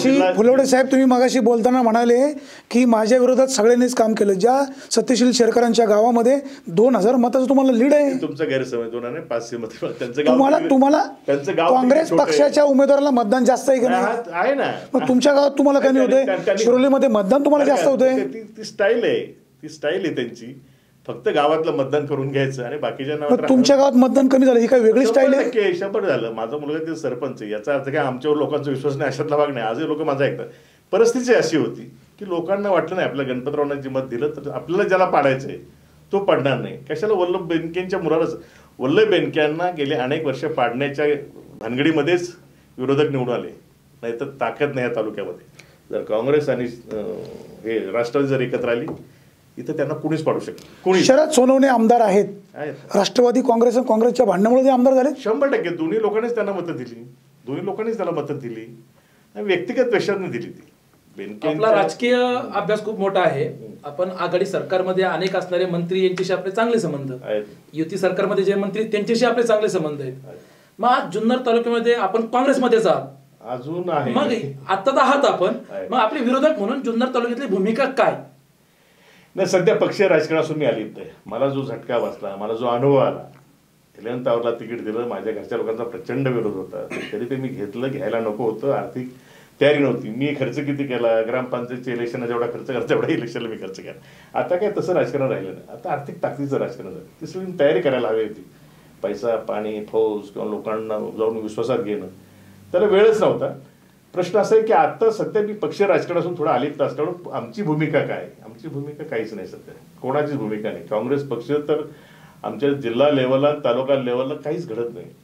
तुम्ही मागाशी बोलताना म्हणाले की माझ्या विरोधात सगळ्यांनीच काम केलं. ज्या सत्यशील शेरकरांच्या गावामध्ये 2,000 मताचं तुम्हाला लीड आहे. तुमचा गैरसमज. 2 नाही 500 मतं. तुम्हाला काँग्रेस पक्षाच्या उमेदवाराला मतदान जास्त आहे की नाही? आहे ना. मग तुमच्या गावात तुम्हाला काय होतंय? शिरोलीमध्ये मतदान तुम्हाला जास्त होतंय. ती स्टाईल आहे, ती स्टाईल आहे त्यांची. फक्त गावातलं मतदान करून घ्यायचं आणि बाकीच्या मग तुमच्या गावात मतदान कमी झालं, ही काय वेगळी स्टाईल आहे? 100% झालं. माझा मुलगा ते सरपंच आहे, याचा अर्थ काय आमच्यावर लोकांचा विश्वास नाही अशातला भाग नाही. आजही लोक माझा ऐकतात. परिस्थिती अशी होती की लोकांना वाटलं नाही आपल्या गणपतरावांना जे मत दिलं तर आपल्याला ज्याला पाडायचंय तो पडणार नाही. कशाला वल्लभ बेनकेंच्या मुलालाच, वल्लभ बेनकेंना गेले अनेक वर्ष पाडण्याच्या भानगडीमध्येच विरोधक निवडून आले, नाही तर ताकद नाही या तालुक्यामध्ये. जर काँग्रेस आणि हे राष्ट्रवादी जर एकत्र आली इथं त्यांना कुणीच पाडू शकत. कुणी शरद सोनवणे आमदार आहेत, राष्ट्रवादी काँग्रेस आणि काँग्रेसच्या भांडणामुळे ते आमदार झाले. 100% दोन्ही लोकांनीच त्यांना मतं दिली, दोन्ही लोकांनीच त्याला मतं दिली, व्यक्तिगत पेशाने दिली ती. आपला राजकीय अभ्यास खूप मोठा आहे. आपण आघाडी सरकारमध्ये अनेक असणारे मंत्री यांच्याशी आपले चांगले संबंध आहेत, युती सरकारमध्ये जे मंत्री त्यांच्याशी आपले चांगले संबंध आहेत. मग आज जुन्नर तालुक्यामध्ये आपण काँग्रेसमध्येच आहात अजून आहे, मग आता तर आहात आपण, मग आपले विरोधक म्हणून जुन्नर तालुक्यातली भूमिका काय? नाही, सध्या पक्षीय राजकारणातून मी आली नाही. मला जो झटका बसला, मला जो अनुभव आला, 11th आवरला तिकीट दिलं, माझ्या घरच्या लोकांचा प्रचंड विरोध होता, तरी ते मी घेतलं. घ्यायला नको होतं, आर्थिक तयारी नव्हती. मी खर्च किती केला, ग्रामपंचायतच्या इलेक्शनला जेवढा खर्च करता तेवढा इलेक्शनला मी खर्च केला. आता काय तसं राजकारण राहिलं नाही, आता आर्थिक ताकदीचं राजकारण झालं. ती सगळी तयारी करायला हवी होती. पैसा, पाणी, फौज किंवा लोकांना जाऊन विश्वासात घेणं, त्याला वेळच नव्हता. प्रश्न असा आहे की आता सध्या मी पक्षीय राजकारणातून थोडा अलिप्त असल्यामुळे आमची भूमिका काय? आमची भूमिका काहीच नाही सध्या, कोणाचीच भूमिका नाही. काँग्रेस पक्ष तर आमच्या जिल्हा लेवलला, तालुका लेवलला काहीच घडत नाही.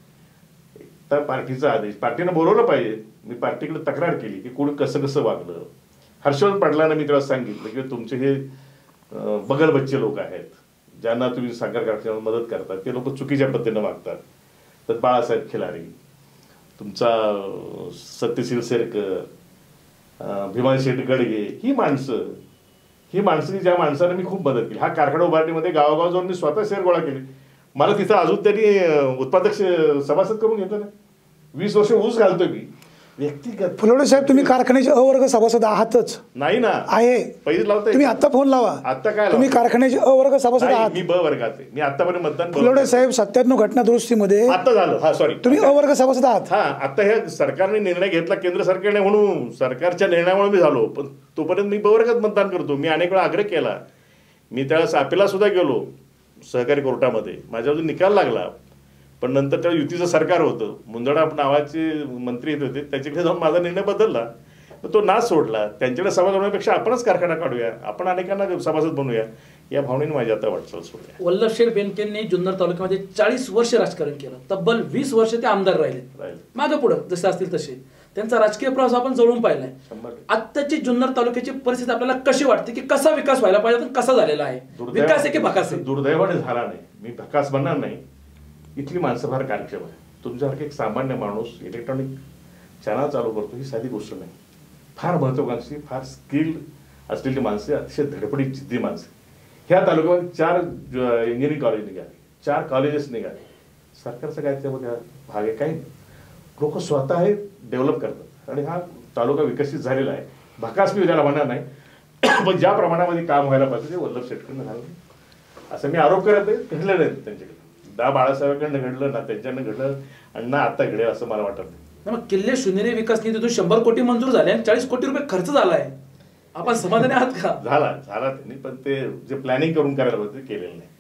तर पार्टीचा आदेश, पार्टीनं बोलवलं पाहिजे. मी पार्टीकडे तक्रार केली की कोणी कसं कसं वागलं. हर्षवर्धन पाटलांना मी तेव्हा सांगितलं की तुमचे हे बगलबच्चे लोक आहेत, ज्यांना तुम्ही साखर कारखान्यात मदत करतात, ते लोक चुकीच्या पद्धतीनं वागतात. तर बाळासाहेब खिलारी, तुमचा सत्यशील शेरकर, भीमान शेठ गडगे, ही माणसं की ज्या माणसाने मी खूप मदत केली. हा कारखाना उभारणीमध्ये गावागाव जाऊन मी स्वतः शेअर गोळा केले. मला तिथं अजून त्यांनी उत्पादक सभासद करून घेतलं नाही. 20 वर्ष ऊस घालतोय मी व्यक्तिगत. फुलोडे साहेब, तुम्ही कारखान्याचे अवर्ग सभासद आहातच? नाही ना, आहे. पैसे लावताय तुम्ही आता फोन लावा. आता काय तुम्ही कारखान्याचे अवर्ग सभासद आहात? मी ब वर्गात आहे. मी आतापर्यंत मतदान. फुलोडे साहेब, 97 घटना दुरुस्तीमध्ये आता झालं. हा सॉरी, तुम्ही अवर्ग सभासद आहात. हा, आता ह्या सरकारने निर्णय घेतला, केंद्र सरकारने, म्हणून सरकारच्या निर्णयामुळे मी झालो. पण तोपर्यंत मी ब वर्गात मतदान करतो. मी अनेक वेळा आग्रह केला. मी त्यावेळेस अपिला सुद्धा गेलो सहकारी कोर्टामध्ये, माझ्यावर निकाल लागला. पण नंतर त्या युतीचं सरकार होतं, मुंदडा नावाचे मंत्री येत होते, त्याच्याकडे जाऊन माझा निर्णय बदलला. तो नाच सोडला. त्यांच्याकडे सभासद होण्यापेक्षा आपणच कारखाना काढूया, आपण अनेकांना सभासद बनवूया, या भावनेने माझी आता वाटचाल सोडली. वल्लभशेठ बेनकेंनी जुन्नर तालुक्यामध्ये 40 वर्ष राजकारण केलं. तब्बल 20 वर्ष ते आमदार राहिले. मागं पुढं जसे असतील तसे त्यांचा राजकीय प्रवास आपण जवळून पाहिलाय. आत्ताची जुन्नर तालुक्याची परिस्थिती आपल्याला कशी वाटते, की कसा विकास व्हायला पाहिजे, कसा झालेला आहे? विकास आहे की भकास आहे? दुर्दैवाने झाला नाही. मी भकास बनणार नाही. इथली माणसं फार कार्यक्षम आहे. तुमच्यासारखे एक सामान्य माणूस इलेक्ट्रॉनिक चॅनल चालू करतो ही साधी गोष्ट नाही. फार महत्वाकांक्षी, फार स्किल्ड असलेली माणसे, अतिशय धडपडी जिद्दी माणसे. ह्या तालुक्यामध्ये 4 इंजिनिअरिंग कॉलेज निघाले, 4 कॉलेजेस निघाले. सरकारचा काय त्यामध्ये भाग आहे? काही लोक स्वतः हे डेव्हलप करतात आणि हा तालुका विकसित झालेला आहे. भकास मी त्याला म्हणणार नाही, पण ज्या प्रमाणामध्ये काम व्हायला पाहिजे ते वल्लभ शेठकडनं झालं असं मी आरोप करत आहे. घडलं नाही त्यांच्याकडे. दा बाळासाहेबांकडनं घडलं ना, त्यांच्याकडनं घडलं आणि ना आता घडेल असं मला वाटत नाही. मग किल्ले शिवनेरी विकास निधीतून 100 कोटी मंजूर झाले आणि 40 कोटी रुपये खर्च झाला आहे. आपण समाधानी आहात का? झाला त्यांनी, पण ते जे प्लॅनिंग करून करायला पाहिजे ते केलेलं नाही.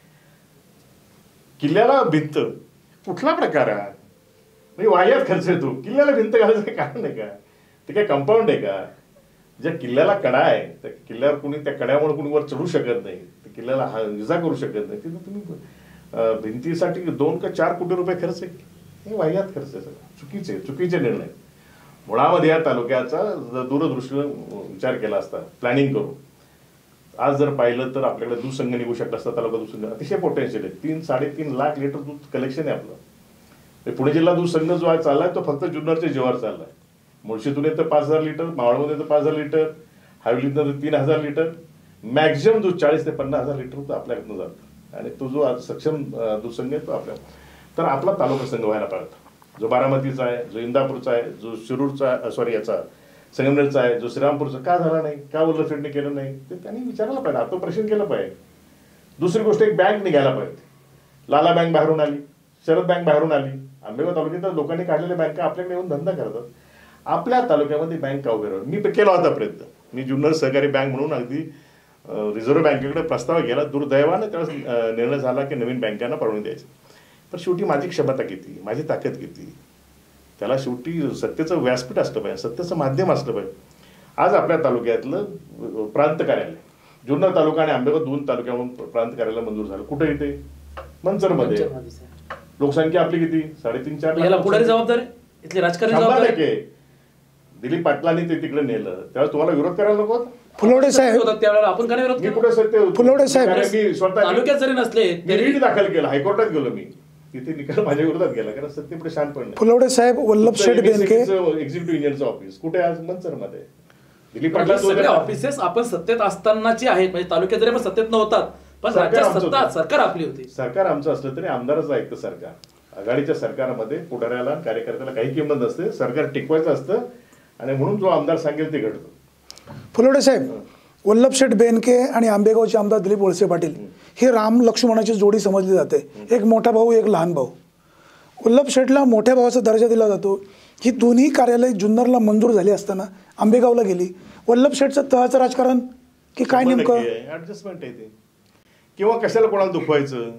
किल्ल्याला भिंत कुठला प्रकार आहे? म्हणजे वाह्यात खर्च येतो. किल्ल्याला भिंत घालायचं कारण आहे का? ते काय कंपाऊंड आहे का? ज्या किल्ल्याला कडा आहे त्या किल्ल्यावर कुणी, त्या कड्यामुळे कुणी वर चढू शकत नाही, त्या किल्ल्याला इजा करू शकत नाही, तिथे तुम्ही भिंतीसाठी 2 का 4 कोटी रुपये खर्च आहे. हे वाह्यात खर्च आहे. सगळं चुकीचे निर्णय. मुळामध्ये या तालुक्याचा दूरदृष्टी विचार केला असता, प्लॅनिंग करून आज जर पाहिलं तर आपल्याकडे दूध संघ निघू शकला असता. तालुका दूध संघ अतिशय पोटेन्शियल आहे. 3-3.5 लाख लिटर दूध कलेक्शन आहे आपलं. पुणे जिल्हा दूध संघ जो आज चाललाय तो फक्त जुन्नरच्या जीवावर चाललाय. मुळशीतून येतं 5,000 लिटर, मावळमध्ये येतं 5,000 लिटर, हवेलीतनं 3,000 लिटर, मॅक्झिमम दूध 40,000 ते 50,000 लिटर तर आपल्याकडनं जातं. आणि तो जो आज सक्षम दूध संघ आहे तो आपल्या, तर आपला तालुका संघ व्हायला पाहिजे. जो बारामतीचा आहे, जो इंदापूरचा आहे, जो शिरूरचा, सॉरी याचा संगमनेरचा आहे, जो श्रीरामपूरचा, का झाला नाही, का वल्लभ शेठने केलं नाही, ते त्यांनी विचारायला पाहिजे, आत्मप्रश्न केलं पाहिजे. दुसरी गोष्ट, एक बँक निघायला पाहिजे. लाला बँक बाहेरून आली, शरद बँक बाहेरून आली. आंबेगाव तालुक्यात लोकांनी काढलेल्या बँका आपल्याकडे येऊन धंदा करतात. आपल्या तालुक्यामध्ये बँक का उभे राहून मी केला होता प्रयत्न. मी जुन्नर सहकारी बँक म्हणून अगदी रिझर्व्ह बँकेकडे प्रस्ताव गेला. दुर्दैवानं त्यावेळेस निर्णय झाला की नवीन बँकांना परवानगी द्यायची. पण शेवटी माझी क्षमता किती, माझी ताकद किती, त्याला शेवटी सत्तेचं व्यासपीठ असलं पाहिजे, सत्तेचं माध्यम असलं पाहिजे. आज आपल्या तालुक्यातलं प्रांत कार्यालय, जुन्नर तालुका आणि आंबेगाव 2 तालुक्याहून प्रांत कार्यालय मंजूर झालं. कुठे येते? मंचरमध्ये. लोकसंख्या आपली किती? 3.5-4 लाख. पुढे जबाबदारी इथले राजकारणी. दिलीप पाटलांनी ते तिकडे नेलं, त्यावेळेस तुम्हाला विरोध करायला नको? फुलोडे साहेब त्यावेळेला आपण काय विरोध मी कुठे सत्य? फुलोडे साहेब मी स्वतः तालुक्यात जरी नसले तरी दाखल केलं, हायकोर्टात गेलो मी, तिथे निकाल माझ्या विरोधात गेला, कारण सत्तेपुढे शांत पडलं. फुलोडे साहेब वल्लभ शेठ बेनके एक्झिक्युटिव्ह इंजिनियरचं ऑफिस कुठे? आज मंचरमध्ये. दिलीप पाटला सगळे ऑफिसेस आपण सत्तेत असतानाची आहेत, म्हणजे तालुक्यात जरी आपण सत्तेत नव्हतात पण राज्यात सत्ता सरकार आपली होती. सरकार आमचं असलं तरी आमदारच ऐकतं सरकार. आघाडीच्या सरकारमध्ये पुढाऱ्याला कार्यकर्त्याला काही किंमत नसते, सरकार टिकवायचं असतं आणि म्हणून जो आमदार सांगेल ते घडतं. फुलोडे साहेब, वल्लभ शेठ बेनके आणि आंबेगावचे आमदार दिलीप वळसे पाटील ही राम लक्ष्मणाची जोडी समजली जाते. एक मोठा भाऊ, एक लहान भाऊ. वल्लभ शेठला मोठ्या भावाचा दर्जा दिला जातो. ही दोन्ही कार्यालय जुन्नरला मंजूर झाली असताना आंबेगावला गेली. वल्लभ शेठचं तहाचं राजकारण की काय नेमकं? ऍडजस्टमेंट आहे ते, किंवा कशाला कोणाला दुखवायचं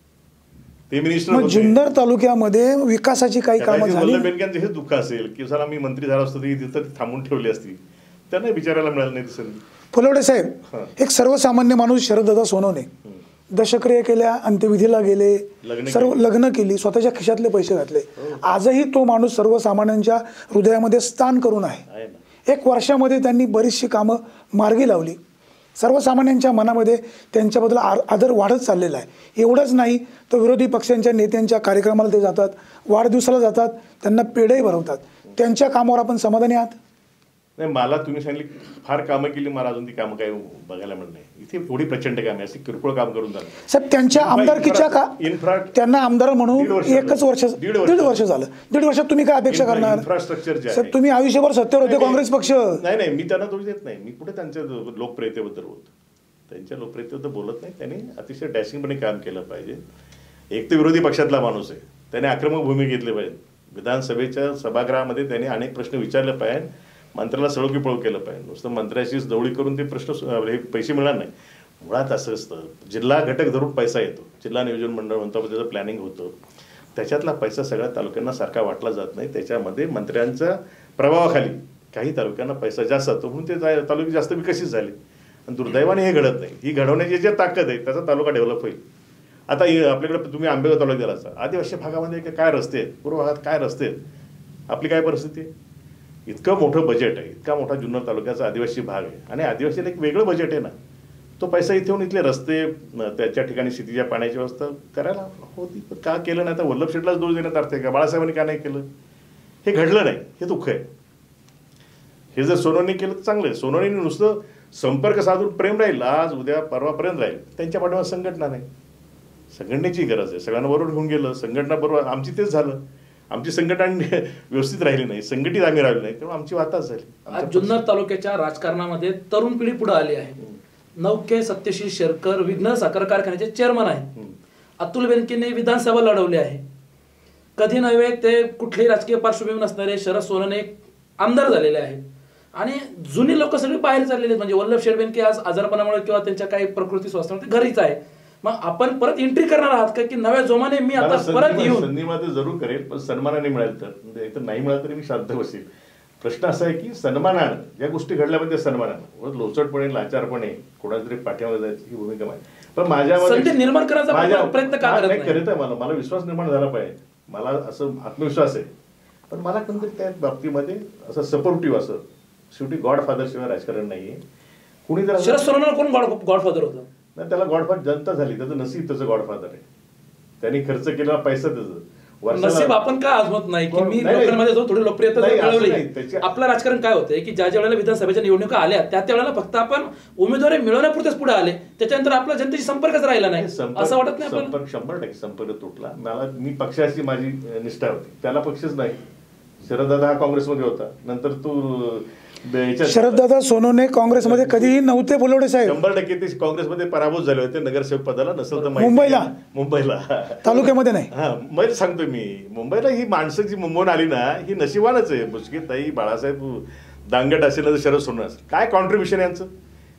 ते मिनिस्टर. जुन्नर तालुक्यामध्ये विकासाची काही कामं झाली. वल्लभ बेनकेंचं हे दुःख असेल की सर आम्ही मंत्री झालो असतो तरी तिथं थांबून ठेवली असती, त्यांना विचारायला मिळालं नाही संधी. फुलोडे साहेब, एक सर्वसामान्य माणूस शरददादा सोनवणे दशक्रिया केल्या, अंत्यविधीला गेले, सर्व लग्न केली, स्वतःच्या खिशातले पैसे घातले. आजही तो माणूस सर्वसामान्यांच्या हृदयामध्ये स्थान करून आहे. 1 वर्षामध्ये त्यांनी बरीचशी कामं मार्गी लावली. सर्वसामान्यांच्या मनामध्ये त्यांच्याबद्दल आदर वाढत चाललेला आहे. एवढंच नाही तर विरोधी पक्षांच्या नेत्यांच्या कार्यक्रमाला ते जातात, वाढदिवसाला जातात, त्यांना पेढेही भरवतात. त्यांच्या कामावर आपण समाधानी आहात? नाही, मला तुम्ही सांगितली फार कामं केली, मला अजून ती कामं काही बघायला मिळत नाही. इथे थोडी प्रचंड कामे अशी किरकोळ काम करून झालं. साहेब, त्यांच्या आमदारकीच्या का त्यांना आमदार म्हणून 1 वर्ष दीड वर्ष झालं. 1.5 वर्षात तुम्ही काय अपेक्षा करणार? इन्फ्रास्ट्रक्चर साहेब, तुम्ही आयुष्यभर सत्तेवर होते काँग्रेस पक्ष. नाही, मी त्यांना दोष देत नाही. मी कुठे त्यांच्या लोकप्रियतेबद्दल बोलतो, त्यांच्या लोकप्रियतेबद्दल बोलत नाही. त्यांनी अतिशय डॅशिंगपणे काम केलं पाहिजे. एक तर विरोधी पक्षातला माणूस आहे, त्याने आक्रमक भूमिका घेतली पाहिजे. विधानसभेच्या सभागृहामध्ये त्यांनी अनेक प्रश्न विचारले पाहिजे, मंत्र्याला सळोकीपळो केलं पाहिजे. नुसतं मंत्र्याशी जवळी करून ते प्रश्न पैसे मिळणार नाही. मुळात असं असतं, जिल्हा घटक धरून पैसा येतो, जिल्हा नियोजन मंडळ म्हणतो, त्याचं प्लॅनिंग होतं, त्याच्यातला पैसा सगळ्या तालुक्यांना सारखा वाटला जात नाही. त्याच्यामध्ये मंत्र्यांच्या प्रभावाखाली काही तालुक्यांना पैसा जास्त जातो, म्हणून ते तालुके जास्त विकसित झाले. आणि दुर्दैवाने हे घडत नाही. ही घडवण्याची जी ताकद आहे त्याचा तालुका डेव्हलप होईल. आता आपल्याकडे तुम्ही आंबेगाव तालुक्यात गेला असता, आदिवासी भागामध्ये काय रस्ते आहेत, पूर्व भागात काय रस्ते आहेत, आपली काय परिस्थिती आहे? इतकं मोठं बजेट आहे, इतका मोठा जुन्नर तालुक्याचा आदिवासी भाग आहे आणि आदिवासीला एक वेगळं बजेट आहे ना. तो पैसा इथे येऊन इथले रस्ते, त्याच्या ठिकाणी शेतीच्या पाण्याची व्यवस्था करायला होती, का केलं नाही? तर वल्लभ शेठलाच दोष देण्यात अर्थ आहे का? बाळासाहेबांनी का नाही केलं? हे घडलं नाही, हे दुःख आहे. हे जर सोनवणे केलं तर चांगलं आहे. सोनवणे नुसतं संपर्क साधून प्रेम राहील, आज उद्या परवापर्यंत राहील, त्यांच्या पाठीमागे संघटना नाही. संघटनेची गरज आहे. सगळ्यांना बरोबर घेऊन गेलं, संघटना बरोबर. आमची तेच झालं, आमची संघटना व्यवस्थित राहिली नाही, संघटित आम्ही राहिलो नाही, तेव्हा आमची वाताच झाली. आज जुन्नर तालुक्याच्या राजकारणामध्ये तरुण पिढी पुढे आली आहे. नौके सत्यशील शेरकर विघ्न साखर कारखान्याचे चेअरमन आहेत. अतुल बेनकेने विधानसभा लढवली आहे. कधी नव्हे ते कुठलीही राजकीय पार्श्वभूमी नसणारे शरद सोनवणे आमदार झालेले आहेत आणि जुनी लोक सगळी बाहेर चाललेली आहेत. म्हणजे वल्लभ शेठ बेनके आज आजारपणामुळे किंवा त्यांच्या काही प्रकृती स्वास्थ्यामुळे घरीच आहे. मग आपण परत एंट्री करणार आहात का की नव्या जोमाने मी आता परत येऊन? संधी मात्र जरूर करेल, पण सन्मानाने मिळेल तर नाही मिळालं तरी मी शांत बसेल. प्रश्न असा आहे की सन्मानानं ज्या गोष्टी घडल्या म्हणजे सन्मानानं, लोचटपणे लाचारपणे कोणाच्या तरी पाठीमागे जायची ही भूमिका आहे. पण माझ्यामध्ये निर्माण करायचा प्रयत्न का करत आहे? मला विश्वास निर्माण झाला पाहिजे, मला असं आत्मविश्वास आहे. पण मला कोणतरी त्या बाबतीमध्ये असं सपोर्टिव्ह, असं शेवटी गॉडफादर शिवाय राजकारण नाहीये. कुणी जर शरद सोनवणे कोण गॉडफादर होतं? नाही, त्याला गॉडफादर जनता झाली, त्याचं नसीब त्याचं गॉडफादर आहे. त्यांनी खर्च केलेला पैसा त्याचं नसीब आपण का आजमत नाही की मी लोकांमध्ये जो थोडी लोकप्रियता मिळवली. आपलं राजकारण काय होतंय की ज्या ज्या वेळेला विधानसभेच्या निवडणुका आल्या त्या वेळेला फक्त आपण उमेदवारी मिळवण्यापुरतेच पुढे आले, त्याच्यानंतर आपला जनतेशी संपर्कच राहिला नाही असं वाटत नाही? संपर्क 100% संपर्क तुटला. मी पक्षाची माझी निष्ठा होती, त्याला पक्षच नाही. शरददादा हा काँग्रेसमध्ये होता, नंतर तू शरददादा सोनवणे काँग्रेसमध्ये कधीही नव्हते. फुलोडे साहेब 100% ते काँग्रेसमध्ये पराभूत झाले होते नगरसेवक पदाला. नसेल तर मुंबईला तालुक्यामध्ये नाही. हा, मग सांगतोय मी, मुंबईला ही माणसं जी मुंबईहून आली ना, ही नशिबानच आहे. मुश्किल ताई, बाळासाहेब दांगट असेल, शरद सोनवणे असेल, काय कॉन्ट्रीब्युशन यांचं?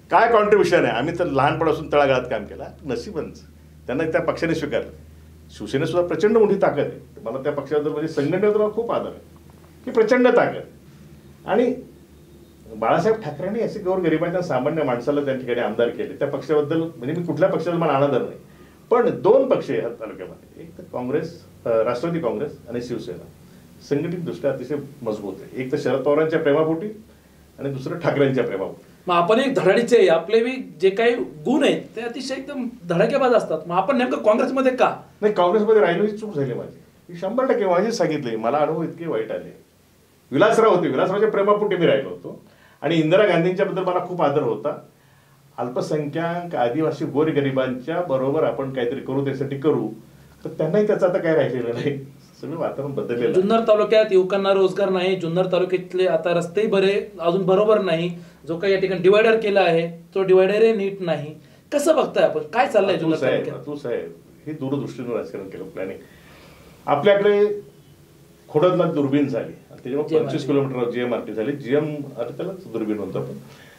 काय कॉन्ट्रीब्युशन आहे. आम्ही तर लहानपणापासून तळागाळात काम केलं, नशीबच त्यांना त्या पक्षाने स्वीकारलं. शिवसेनेत सुद्धा प्रचंड मोठी ताकद आहे. मला त्या पक्षाबद्दल म्हणजे संघटनेबद्दल खूप आदर आहे की प्रचंड ताकद. आणि बाळासाहेब ठाकरेंनी असे गोरगरिबांच्या सामान्य माणसाला त्या ठिकाणी आमदार केले. त्या पक्षाबद्दल म्हणजे मी कुठल्या पक्षाबद्दल मला अनादर नाही, पण 2 पक्ष आहेत तालुक्यामध्ये, एक तर काँग्रेस, राष्ट्रवादी काँग्रेस आणि शिवसेना संघटितदृष्ट्या अतिशय मजबूत आहे. एक तर शरद पवारांच्या प्रेमापोटी आणि दुसरं ठाकरेंच्या प्रेमापोटी. मग आपण एक धडाडीचे, आपले बी जे काही गुण आहेत ते अतिशय एकदम धडाकेबाज असतात. मग आपण नेमकं काँग्रेसमध्ये का नाही? काँग्रेसमध्ये राहिलो ही चूक झाली माझी, 100% माझी सांगितली. मला अनुभव इतके वाईट आले. विलासराव होते, विलासरावच्या प्रेमापोटी मी राहिलो होतो. आणि इंदिरा गांधींच्या बद्दल मला खूप आदर होता. अल्पसंख्याक आदिवासी गोरगरिबांच्या बरोबर आपण काहीतरी करू, त्यासाठी करू, तर त्यांनाही त्याचं आता काय राहिलेलं नाही. सगळं वातावरण बदललेलं. जुन्नर तालुक्यात युवकांना रोजगार नाही. जुन्नर तालुक्यातले आता रस्तेही बरे अजून बरोबर नाही. जो काही या ठिकाणी डिवायडर केला आहे तो डिवायडरही नीट नाही. कसं बघताय आपण, काय चाललंय जुन्नर तालुक्यात? तू साहेब हे दूरदृष्टीनं राजकारण केलं, प्लॅनिंग. आपल्याकडे खोडदला दुर्बीण झाली, त्याच्यामुळे 25 किलोमीटर GMRT झाली. GMRT त्यालाच दुर्बीण म्हणतो आपण.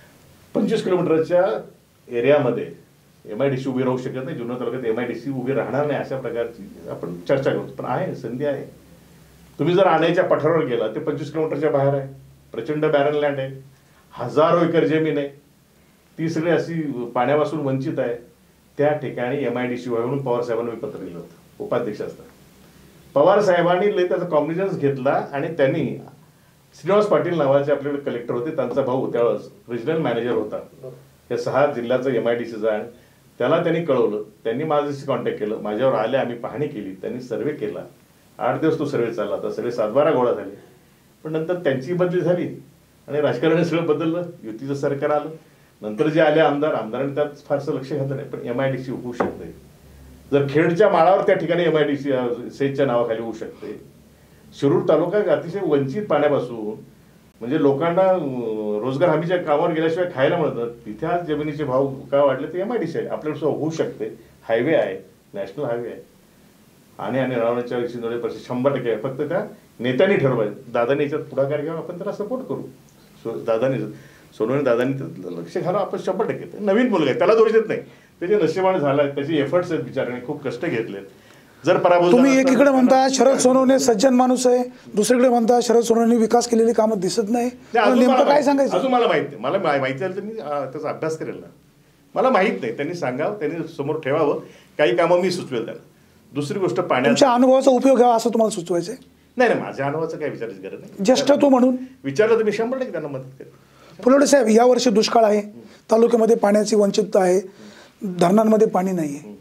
25 किलोमीटरच्या एरियामध्ये MIDC उभी राहू शकत नाही. जुन्नर तालुक्यात MIDC उभी राहणार नाही, अशा प्रकारची आपण चर्चा करतो. पण आहे, संधी आहे. तुम्ही जर आण्याच्या पठारावर गेला ते 25 किलोमीटरच्या बाहेर आहे. प्रचंड बॅरन लँड आहे, हजारो एकर जमीन आहे, ती सगळी अशी पाण्यापासून वंचित आहे. त्या ठिकाणी MIDC म्हणून पवार साहेबांना मी पत्र लिहिलं होतं, उपाध्यक्ष असतात. पवार साहेबांनी त्याचा कॉम्बिनेशन्स घेतला आणि त्यांनी श्रीनिवास पाटील नावाचे आपल्याकडे कलेक्टर होते, त्यांचा भाऊ त्यावेळेस रिजनल मॅनेजर होता या 6 जिल्ह्याचा MIDCचा, आणि त्याला त्यांनी कळवलं. त्यांनी माझ्याशी कॉन्टॅक्ट केलं, माझ्यावर आले, आम्ही पाहणी केली, त्यांनी सर्वे केला. 8 दिवस तो सर्वे चालला. आता सगळे 7-12 गोळा झाले. पण नंतर त्यांची बदली झाली आणि राजकारणाने सगळं बदललं. युतीचं सरकार आलं. नंतर जे आले आमदारांनी त्यात फारसं लक्ष घातलं नाही. पण MIDC होऊ शकते जर खेडच्या माळावर त्या ठिकाणी MIDC सेजच्या नावाखाली होऊ शकते. शिरूर तालुका अतिशय वंचित पाण्यापासून, म्हणजे लोकांना रोजगार हमीच्या कामावर गेल्याशिवाय खायला मिळतं. तिथे आज जमिनीचे भाव का वाढले ते MIDC आहे. आपल्याला होऊ शकते. हायवे आहे, नॅशनल हायवे आहे. आणि रावणाच्या 100% आहे. फक्त त्या नेत्यांनी ठरवायचं. दादांनी याच्यात पुढाकार घ्यावा, आपण त्याला सपोर्ट करू. दादांनी सोनवणे दादांनी लक्ष घाला, आपण 100%. नवीन मुलगा आहे, त्याला दोष देत नाही. त्याचे नशिबाने झाला, त्याचे एफर्ट्स आहेत, बिचाराने खूप कष्ट घेतलेत. जर पराभूत तुम्ही एकीकडे म्हणता शरद सोनवणे सज्जन माणूस आहे, दुसरीकडे म्हणता शरद सोनवणे विकास केलेली कामं दिसत नाही. नेमकं काय सांगायचं? अजून मला माहित नाही. मला माहिती झालं तर मी त्याचा अभ्यास करेल ना. मला माहित नाही, त्यांनी सांगावं, त्यांनी समोर ठेवावं. काही कामं मी सुचवेल त्यांना. दुसरी गोष्ट, पाण्याच्या अनुभवाचा उपयोग घ्यावा असं तुम्हाला सुचवायचंय? नाही, माझ्या अनुभवाचं काही विचारायची गरज नाही. ज्येष्ठ तो म्हणून विचारलं तर मी 100% त्यांना मदत करेन. फुलोडे साहेब, यावर्षी दुष्काळ आहे, तालुक्यामध्ये पाण्याची वंचितता आहे, धरणांमध्ये पाणी नाही आहे.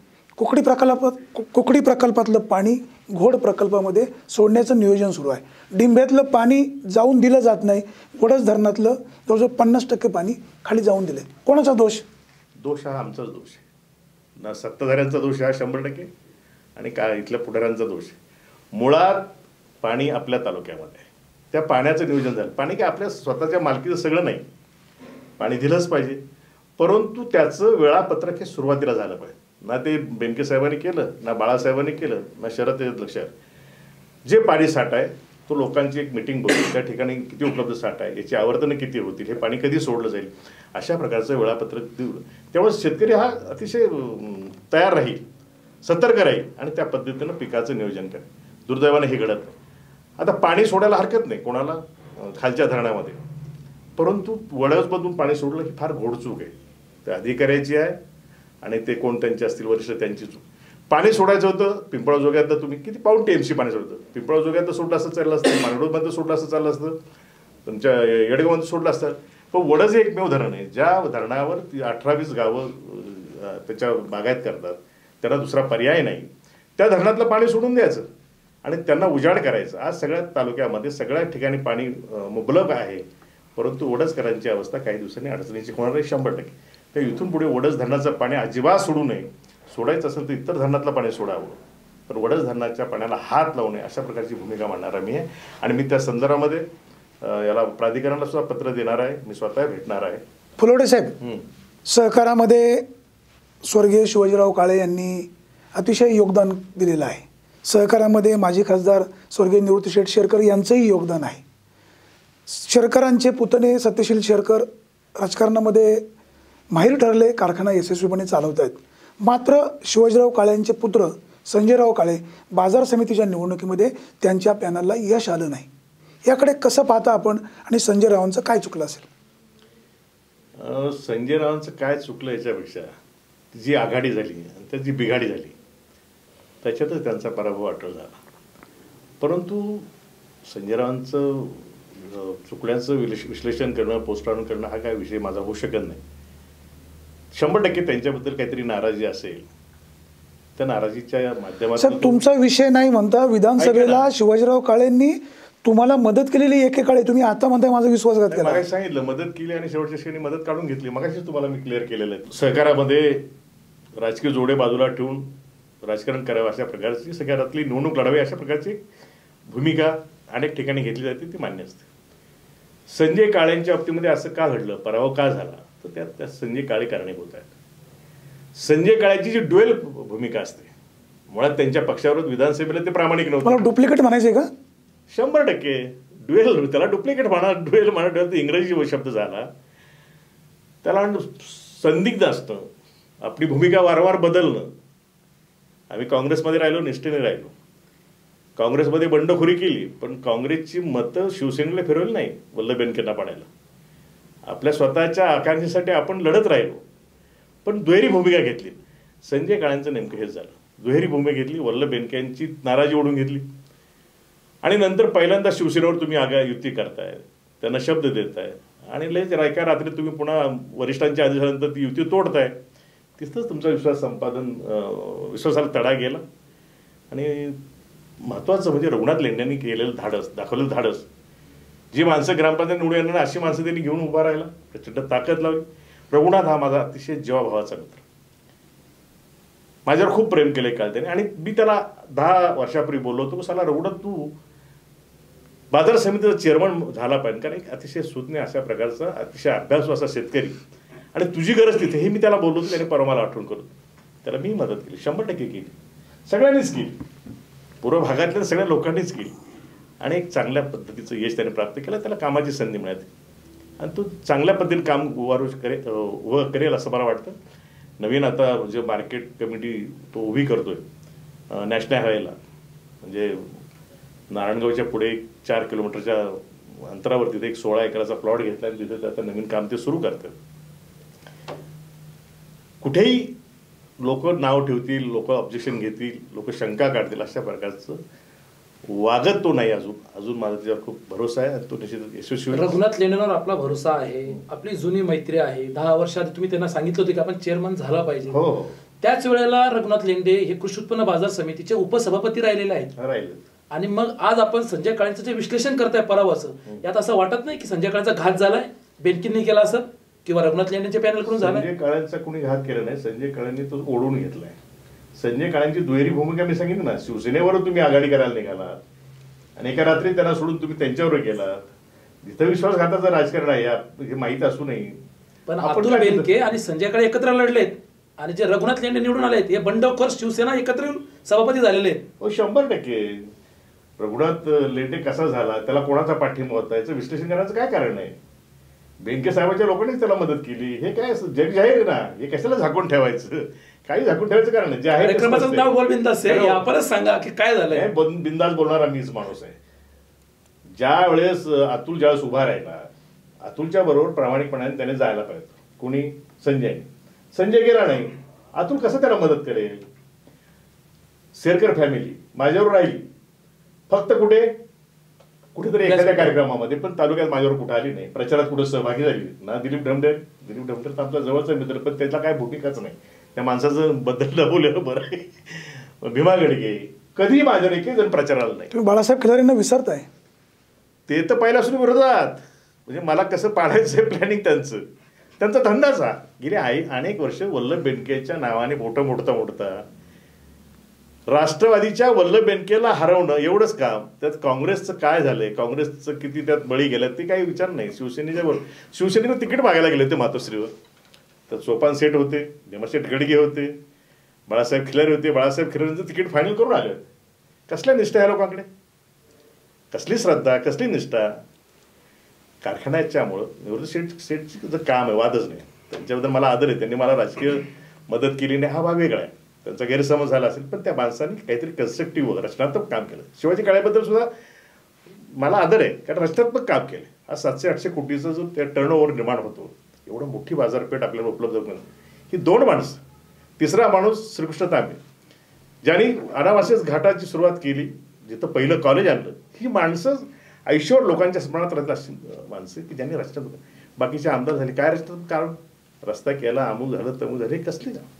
कुकडी प्रकल्पातलं पाणी घोड प्रकल्पामध्ये सोडण्याचं नियोजन सुरू आहे. डिंभेतलं पाणी जाऊन दिलं जात नाही. वडस धरणातलं जवळजवळ 50% पाणी खाली जाऊन दिले. कोणाचा दोष? दोष हा आमचाच दोष आहे ना. सत्ताधाऱ्यांचा दोष हा 100% आणि का इथल्या पुढाऱ्यांचा दोष आहे. मुळात पाणी आपल्या तालुक्यामध्ये आहे, त्या पाण्याचं नियोजन झालं. पाणी काय आपल्या स्वतःच्या मालकीचं सगळं नाही, पाणी दिलंच पाहिजे. परंतु त्याचं वेळापत्रक हे सुरुवातीला झालं पाहिजे. ना ते बेनके साहेबांनी केलं, ना बाळासाहेबांनी केलं, ना शरद लक्षात. जे पाणी साठा आहे तो लोकांची एक मिटिंग बघून त्या ठिकाणी किती उपलब्ध साठा आहे, याची आवर्तनं किती होतील, हे पाणी कधी सोडलं जाईल, अशा प्रकारचं वेळापत्रक देऊ. त्यामुळे शेतकरी हा अतिशय तयार राहील, सतर्क राहील आणि त्या पद्धतीनं पिकाचं नियोजन करेल. दुर्दैवाने हे घडत नाही. आता पाणी सोडायला हरकत नाही कोणाला खालच्या धरणामध्ये, परंतु वड्यामधून पाणी सोडलं ही फार घोडचूक आहे. ते अधिकाऱ्याची आहे आणि ते कोण त्यांचे असतील वरिष्ठ त्यांची चूक. पाणी सोडायचं होतं पिंपळाजोग्यातलं, तुम्ही किती पाऊण TMC पाणी सोडतं. पिंपळाजोग्यात सोडलं असतं चाललं असतं, मांगरोळमध्ये सोडलं असतं चाललं असतं, तुमच्या येडगावमध्ये सोडलं असतं. पण वडच हे एकमेव धरण आहे ज्या धरणावर 18-20 गावं त्याच्या बागायत करतात, त्यांना दुसरा पर्याय नाही. त्या धरणातलं पाणी सोडून द्यायचं आणि त्यांना उजाड करायचं. आज सगळ्या तालुक्यामध्ये सगळ्या ठिकाणी पाणी मुबलक आहे, परंतु वडसकरांची अवस्था काही दिवसांनी अडचणीची होणार आहे 100%. तर इथून पुढे वडस धरणाचं पाणी अजिबात सोडू नये. सोडायचं असेल तर इतर धरणातलं पाणी सोडावं, तर वडस धरणाच्या पाण्याला हात लावू नये, अशा प्रकारची भूमिका मांडणारा मी आहे. आणि मी त्या संदर्भामध्ये याला प्राधिकरणाला सुद्धा पत्र देणार आहे, मी स्वतः भेटणार आहे. फुलोडे साहेब, सहकारामध्ये स्वर्गीय शिवाजीराव काळे यांनी अतिशय योगदान दिलेलं आहे. सहकारामध्ये माजी खासदार स्वर्गीय निवृत्ती शेठ शेरकर यांचंही योगदान आहे. शेरकरांचे पुतणे सत्यशील शेरकर राजकारणामध्ये माहीर ठरले, कारखाना यशस्वीपणे चालवत आहेत. मात्र शिवाजीराव काळेंचे पुत्र संजयराव काळे बाजार समितीच्या निवडणुकीमध्ये त्यांच्या पॅनलला यश आलं नाही. याकडे कसं पाहता आपण आणि संजय रावांचं काय चुकलं असेल? संजय रावांचं काय चुकलं याच्यापेक्षा जी आघाडी झाली आणि त्यात जी बिघाडी झाली त्याच्यातच त्यांचा पराभव अटळ झाला. परंतु संजय रावांचं चुकल्याचं विश्लेषण करणं, पोस्टमॉर्टम करणं हा काय विषय माझा होऊ शकत नाही. 100% त्यांच्याबद्दल काहीतरी नाराजी असेल, त्या नाराजीच्या माध्यमातून तुमचा विषय नाही म्हणता विधानसभेला शिवाजीराव काळेंनी तुम्हाला मदत केलेली एकेकाळी, तुम्ही आता म्हणताय माझा विश्वासघात केला. मगाशी सांगितलं मदत केली आणि शेवटच्या क्षणी मदत काढून घेतली. मगाशी तुम्हाला मी क्लिअर केलेलं आहे. सहकारामध्ये राजकीय जोडे बाजूला ठेवून राजकारण करावं अशा प्रकारची, सहकारातली निवडणूक लढावी अशा प्रकारची भूमिका अनेक ठिकाणी घेतली जाते, ती मान्य असते. संजय काळेंच्या बाबतीमध्ये असं का घडलं, पराभव का झाला, तर त्यात संजय काळे कारणीभूत आहेत. संजय काळेची जी ड्युएल भूमिका असते, मुळात त्यांच्या पक्षावर विधानसभेला ते प्रामाणिक नव्हते. मला डुप्लिकेट म्हणायचे का? 100% ड्युएल, त्याला डुप्लिकेट म्हणा, ड्युएल म्हणा, ड्युएल तर इंग्रजी शब्द झाला. त्याला संदिग्ध असतं, आपली भूमिका वारंवार बदलणं. आम्ही काँग्रेसमध्ये राहिलो, निष्ठेने राहिलो, काँग्रेसमध्ये बंडखोरी केली, पण काँग्रेसची मतं शिवसेनेला फिरवली नाही वल्लभ बेनकेंना पाडायला. आपल्या स्वतःच्या आकांक्षेसाठी आपण लढत राहिलो, पण दुहेरी भूमिका घेतली. संजय काळेंचं नेमकं हेच झालं, दुहेरी भूमिका घेतली, वल्लभ बेनकेंची नाराजी ओढून घेतली आणि नंतर पहिल्यांदा शिवसेनेवर तुम्ही युती करताय, त्यांना शब्द देताय आणि लयच एका रात्री तुम्ही पुन्हा वरिष्ठांच्या आदेशानंतर ती युती तोडताय. तिथंच तुमचा विश्वासाला तडा गेला. आणि महत्त्वाचं म्हणजे रघुनाथ लेंडेंनी केलेलं धाडस, दाखवलेलं धाडस, जी माणसं ग्रामपंचायत निवडून येणार अशी माणसं त्यांनी घेऊन उभा राहिला, प्रचंड ताकद लावली. रघुनाथ हा माझा अतिशय जीवाभावाचा मित्र, माझ्यावर खूप प्रेम केलंय काल त्याने. आणि मी त्याला 10 वर्षापूर्वी बोललो होतो, साला रघुनाथ तू बाजार समितीचा चेअरमन झाला पाहिजे, कारण एक अतिशय सुज्ञ अशा प्रकारचा अतिशय अभ्यासू असा शेतकरी आणि तुझी गरज तिथे, हे मी त्याला बोललो होतो. त्याने परवा मला आठवण करून त्याला मी मदत केली, 100% केली, सगळ्यांनीच केली, पूर्व भागातल्या सगळ्या लोकांनीच केली आणि एक चांगल्या पद्धतीचं यश त्याने प्राप्त केलं. त्याला कामाची संधी मिळाली आणि तो चांगल्या पद्धतीने काम उभं करेल असं मला वाटतं. नवीन आता जे मार्केट कमिटी तो उभी करतोय नॅशनल हायवेला, म्हणजे नारायणगावच्या पुढे 4 किलोमीटरच्या अंतरावर तिथे एक 16 एकराचा प्लॉट घेतला आणि तिथे आता नवीन काम ते सुरू करतात. कुठेही लोक नाव ठेवतील, लोक ऑब्जेक्शन घेतील, लोक शंका काढतील, अशा प्रकारचं वागत तो नाही. अजून माझा त्याच्यावर खूप भरोसा आहे आणि तो निश्चित यशस्वी. रघुनाथ लेंडेंवर आपला भरोसा आहे, आपली जुनी मैत्री आहे. 10 वर्षाआधी तुम्ही त्यांना सांगितलं होतं की आपण चेअरमन झाला पाहिजे. हो. त्याच वेळेला रघुनाथ लेंडे हे कृषी उत्पन्न बाजार समितीचे उपसभापती राहिलेले आहेत. आणि मग आज आपण संजय काळेंचं जे विश्लेषण करताय पराभवाचं, यात असं वाटत नाही की संजय काळेंचा घात झालाय, बेनकेंनी केला असं किंवा रघुनाथ लेंडेंच्या पॅनल कडून झाला? संजय काळेंचा कोणी घात केला नाही, संजय काळेंनी तो ओढून घेतलाय. संजय काळेंची दुहेरी भूमिका मी सांगितलं ना, शिवसेनेवर तुम्ही आघाडी करायला निघालात आणि एका रात्री त्यांना सोडून तुम्ही त्यांच्यावर गेलात. जिथं विश्वासघाताचं राजकारण आहे हे माहीत असू नये. पण अतुल बेनके आणि संजय काळे एकत्र लढलेत आणि जे रघुनाथ लेंडे निवडून आलेत हे बंडखोर शिवसेना एकत्र येऊन सभापती झालेले आहेत. 100%. रघुनाथ लेंडे कसा झाला, त्याला कोणाचा पाठिंबा होता, याचं विश्लेषण करण्याचं काय कारण आहे? बेनके साहेबांच्या लोकांनीच त्याला मदत केली, हे काय जग जाहीर ना, हे कशाला झाकून ठेवायचं? काही झाकून ठेवायचं कारण नाही. जे आहे कार्यक्रमाचं नाव बोल बिंदास आहे, आपणच सांगा की काय झालंय. बिंदास बोलणारा मीच माणूस आहे. ज्या वेळेस अतुल ज्यावेळेस उभा राहिला, अतुलच्या बरोबर प्रामाणिकपणाने त्याने जायला पाहिजे. कोणी? संजय गेला नाही, अतुल कसं त्याला मदत करेल? शेरकर फॅमिली माझ्यावर राहिली, फक्त कुठेतरी एखाद्या कार्यक्रमामध्ये, पण तालुक्यात माझ्यावर कुठे आली नाही, प्रचारात कुठे सहभागी झाली ना. दिलीप ढमढे तर आपला जवळचा मित्र, पण त्याला काय भूमिकाच नाही. त्या माणसाचं बद्दल बोललेलं बरं आहे. भीमा गडगे कधी माझ्यावर एकही जण प्रचाराला नाही. तुम्ही बाळासाहेब खिलारेंना विसरताय. ते तर पहिल्यापासून विरोधात, म्हणजे मला कसं पाडायचं प्लॅनिंग त्यांचा धंदाच हा. गेले अनेक वर्ष वल्लभ बेनकेच्या नावाने मोठता राष्ट्रवादीच्या वल्लभ बेनकेला हरवणं एवढंच काम. त्यात काँग्रेसचं काय झालंय, काँग्रेसचं किती त्यात बळी गेल्यात ते काही विचार नाही. शिवसेनेनं तिकीट मागायला गेले होते मातोश्रीवर, तर सोपान सेठ होते, भीमाशेठ गडगे होते, बाळासाहेब खिलारे होते. बाळासाहेब खिलारेंचं तिकीट फायनल करून आले. कसल्या निष्ठा या लोकांकडे, कसली श्रद्धा, कसली निष्ठा? कारखान्याच्यामुळं निवृत्त सेठचं काम आहे, वादच नाही. त्यांच्याबद्दल मला आदर आहे, त्यांनी मला राजकीय मदत केली नाही हा भाग वेगळा आहे, त्यांचा गैरसमज झाला असेल, पण त्या माणसांनी काहीतरी कन्स्ट्रक्टिव्ह रचनात्मक काम केलं. शिवाजी काळेबद्दल सुद्धा मला आदर आहे, कारण रचनात्मक काम केलं. आज 700-800 कोटीचा जो त्या टर्नओव्हर निर्माण होतो, एवढं मोठी बाजारपेठ आपल्याला उपलब्ध होईल, ही 2 माणसं. तिसरा माणूस श्रीकृष्ण तांबे, ज्यांनी अनावासीस घाटाची सुरुवात केली, जिथं पहिलं कॉलेज आणलं. ही माणसं आयुष्यावर लोकांच्या स्मरणात राहत अशी माणसं की ज्यांनी रचना, बाकीचे आमदार झाले काय रचना, कारण रस्ता केला, अमुक झालं तमुक झालं, हे कसली का